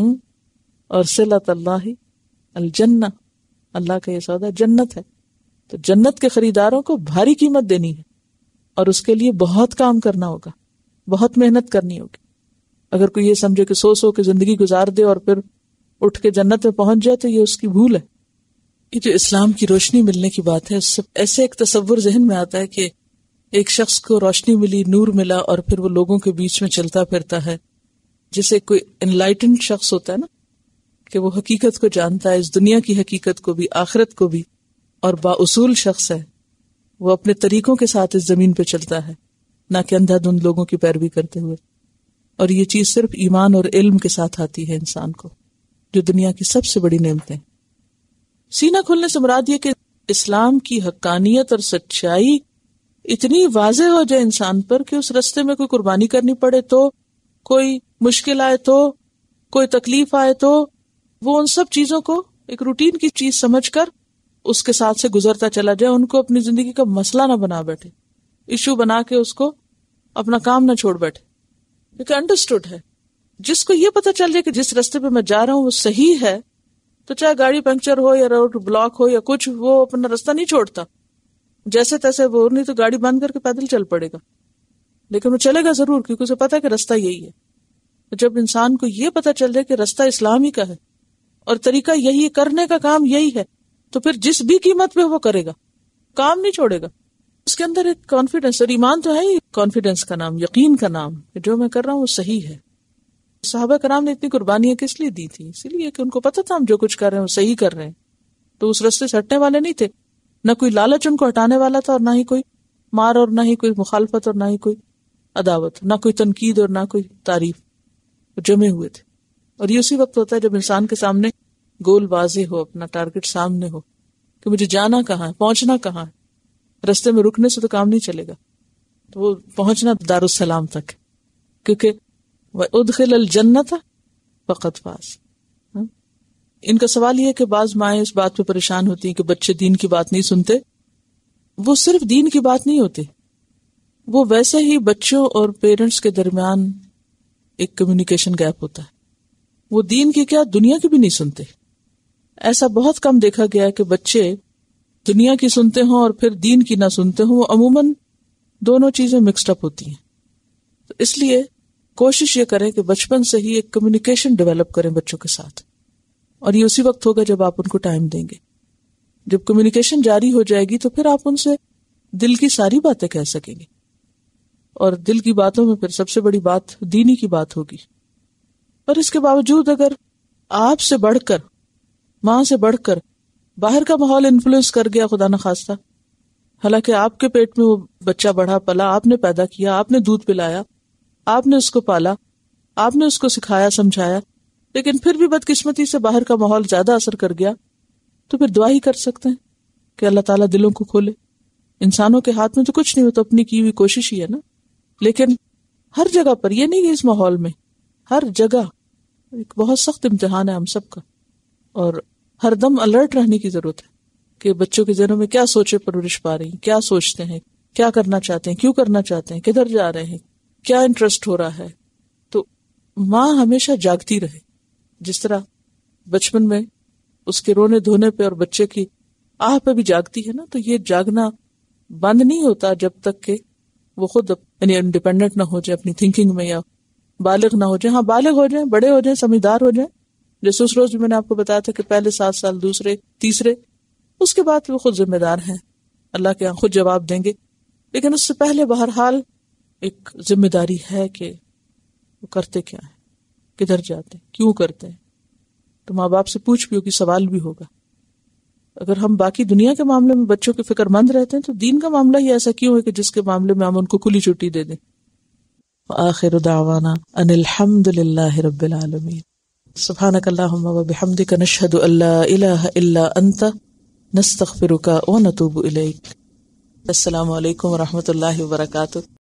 اور صلۃ اللہ الجنہ، اللہ کا یہ سودا جنت ہے. تو جنت کے خریداروں کو بھاری قیمت دینی ہے اور اس کے لیے بہت کام کرنا ہوگا، بہت محنت کرنی ہوگی. اگر کوئی یہ سمجھے کہ سو کے زندگی گزار دے اور پھر اٹھ کے جنت میں پہنچ جائے تو یہ اس کی بھول ہے. یہ جو اسلام کی روشنی ملنے کی بات ہے، اس سے ایسے ایک تصور ذہن میں آتا ہے کہ ایک شخص کو روشنی ملی، نور ملا، اور پھر وہ لوگوں کے بیچ میں چلتا پھرتا ہے. جسے کوئی انلائٹنڈ شخص ہوتا ہے نا، کہ وہ حقیقت کو جانتا ہے، اس دنیا کی حقیقت کو بھی، آخرت کو بھی، اور با اصول شخص ہے. وہ اپنے طریقوں کے ساتھ اس زمین پہ چلتا ہے، نہ کہ اندھا دھند لوگوں کی پیروی کرتے ہوئے. اور یہ چیز صرف ایمان اور علم کے ساتھ آتی ہے انسان کو، جو دنیا کی سب سے بڑی نعمتیں. سینہ کھلنے سے مراد یہ کہ اسلام کی حقانیت اور سچائی اتنی واضح ہو جائے انسان پر کہ اس رستے میں کوئی قربانی کرنی پڑے تو، کوئی مشکل آئے تو، کوئی تکلیف آئے تو، وہ ان سب چیزوں کو ایک روٹین کی چیز سمجھ کر اس کے ساتھ سے گزرتا چلا جائے. ان کو اپنی زندگی کا مسئلہ نہ بنا بیٹھے، ایشو بنا کے اس کو اپنا کام نہ چھوڑ بیٹھے، کیونکہ انڈرسٹوڈ ہے. جس کو یہ پتا چل جائے کہ جس رستے پہ میں جا رہا ہوں وہ صحیح ہے، تو چاہے گاڑی پنکچر ہو یا روڈ بلاک ہو یا کچھ، وہ اپنا راستہ نہیں چھوڑتا. جیسے تیسے وہ نہیں تو گاڑی بند کر کے پیدل چل پڑے گا، لیکن وہ چلے گا ضرور، کیونکہ اسے پتا ہے کہ راستہ یہی ہے. جب انسان کو یہ پتا چل جائے کہ راستہ اسلام ہی کا ہے اور طریقہ یہی ہے، کرنے کا کام یہی ہے، تو پھر جس بھی قیمت پہ وہ کرے گا، کام نہیں چھوڑے گا. اس کے اندر ایک کانفیڈنس، اور ایمان تو ہے ہی کانفیڈنس کا نام، یقین کا نام، کہ جو میں کر رہا ہوں وہ صحیح ہے. صحابہ کرام نے اتنی قربانیاں کس لیے دی تھی؟ اسی لیے کہ ان کو پتا تھا ہم جو کچھ کر رہے ہیں وہ صحیح کر رہے ہیں. تو اس راستے سے ہٹنے والے نہیں تھے، نہ کوئی لالچ ان کو ہٹانے والا تھا، اور نہ ہی کوئی مار، اور نہ ہی کوئی مخالفت، اور نہ ہی کوئی عداوت، نہ کوئی تنقید اور نہ کوئی تعریف. وہ جمے ہوئے تھے. اور یہ اسی وقت ہوتا ہے جب انسان کے سامنے گول واضح ہو، اپنا ٹارگٹ سامنے ہو کہ مجھے جانا کہاں ہے، پہنچنا کہاں ہے. رستے میں رکنے سے تو کام نہیں چلے گا. تو وہ پہنچنا دارالسلام تک، کیونکہ وَأُدْخِلَ الْجَنَّةَ فَقَدْ فَازَ. ان کا سوال یہ ہے کہ بعض مائیں اس بات پہ پریشان ہوتی ہیں کہ بچے دین کی بات نہیں سنتے. وہ صرف دین کی بات نہیں ہوتی، وہ ویسے ہی بچوں اور پیرنٹس کے درمیان ایک کمیونیکیشن گیپ ہوتا ہے. وہ دین کی کیا، دنیا کی بھی نہیں سنتے. ایسا بہت کم دیکھا گیا ہے کہ بچے دنیا کی سنتے ہوں اور پھر دین کی نہ سنتے ہوں. وہ عموماً دونوں چیزیں مکسڈ اپ ہوتی ہیں. تو اس لیے کوشش یہ کریں کہ بچپن سے ہی ایک کمیونیکیشن ڈیولپ کریں بچوں کے ساتھ. اور یہ اسی وقت ہوگا جب آپ ان کو ٹائم دیں گے. جب کمیونیکیشن جاری ہو جائے گی تو پھر آپ ان سے دل کی ساری باتیں کہہ سکیں گے. اور دل کی باتوں میں پھر سب سے بڑی بات دینی کی بات ہوگی. اور اس کے باوجود اگر آپ سے بڑھ کر، ماں سے بڑھ کر باہر کا ماحول انفلوئنس کر گیا خدا نخواستہ، حالانکہ آپ کے پیٹ میں وہ بچہ بڑھا پلا، آپ نے پیدا کیا، آپ نے دودھ پلایا، آپ نے اس کو پالا، آپ نے اس کو سکھایا سمجھایا، لیکن پھر بھی بدقسمتی سے باہر کا ماحول زیادہ اثر کر گیا، تو پھر دعا ہی کر سکتے ہیں کہ اللہ تعالیٰ دلوں کو کھولے. انسانوں کے ہاتھ میں تو کچھ نہیں، وہ تو اپنی کی ہوئی کوشش ہی ہے نا. لیکن ہر جگہ پر یہ نہیں کہ اس ماحول میں، ہر جگہ ایک بہت سخت امتحان ہے ہم سب کا. اور ہر دم الرٹ رہنے کی ضرورت ہے کہ بچوں کے ذہنوں میں کیا سوچے پرورش پا رہی ہیں، کیا سوچتے ہیں، کیا کرنا چاہتے ہیں، کیوں کرنا چاہتے ہیں، کدھر جا رہے ہیں، کیا انٹرسٹ ہو رہا ہے. تو ماں ہمیشہ جاگتی رہے. جس طرح بچپن میں اس کے رونے دھونے پہ اور بچے کی آہ پہ بھی جاگتی ہے نا، تو یہ جاگنا بند نہیں ہوتا جب تک کہ وہ خود یعنی انڈیپینڈنٹ نہ ہو جائے اپنی تھنکنگ میں، یا بالغ نہ ہو جائے. ہاں بالغ ہو جائیں، بڑے ہو جائیں، سمجھدار ہو جائیں. جیسے اس روز بھی میں نے آپ کو بتایا تھا کہ پہلے 7 سال، دوسرے، تیسرے، اس کے بعد وہ خود ذمہ دار ہیں، اللہ کے یہاں خود جواب دیں گے. لیکن اس سے پہلے بہرحال ایک ذمہ داری ہے کہ وہ کرتے کیا ہیں، کدھر جاتے ہیں، کیوں کرتے ہیں. تو ماں باپ سے پوچھ بھی ہوگی، سوال بھی ہوگا. اگر ہم باقی دنیا کے معاملے میں بچوں کے فکر مند رہتے ہیں تو دین کا معاملہ ہی ایسا کیوں ہے کہ جس کے معاملے میں ہم ان کو کھلی چھٹی دے دیں. وآخر دعوانا ان الحمد للہ رب العالمین. سبحانک اللہم وبحمدک نشہد ان لا الہ الا انت نستغفرک ونتوب الیک. السلام علیکم ورحمۃ اللہ وبرکاتہ.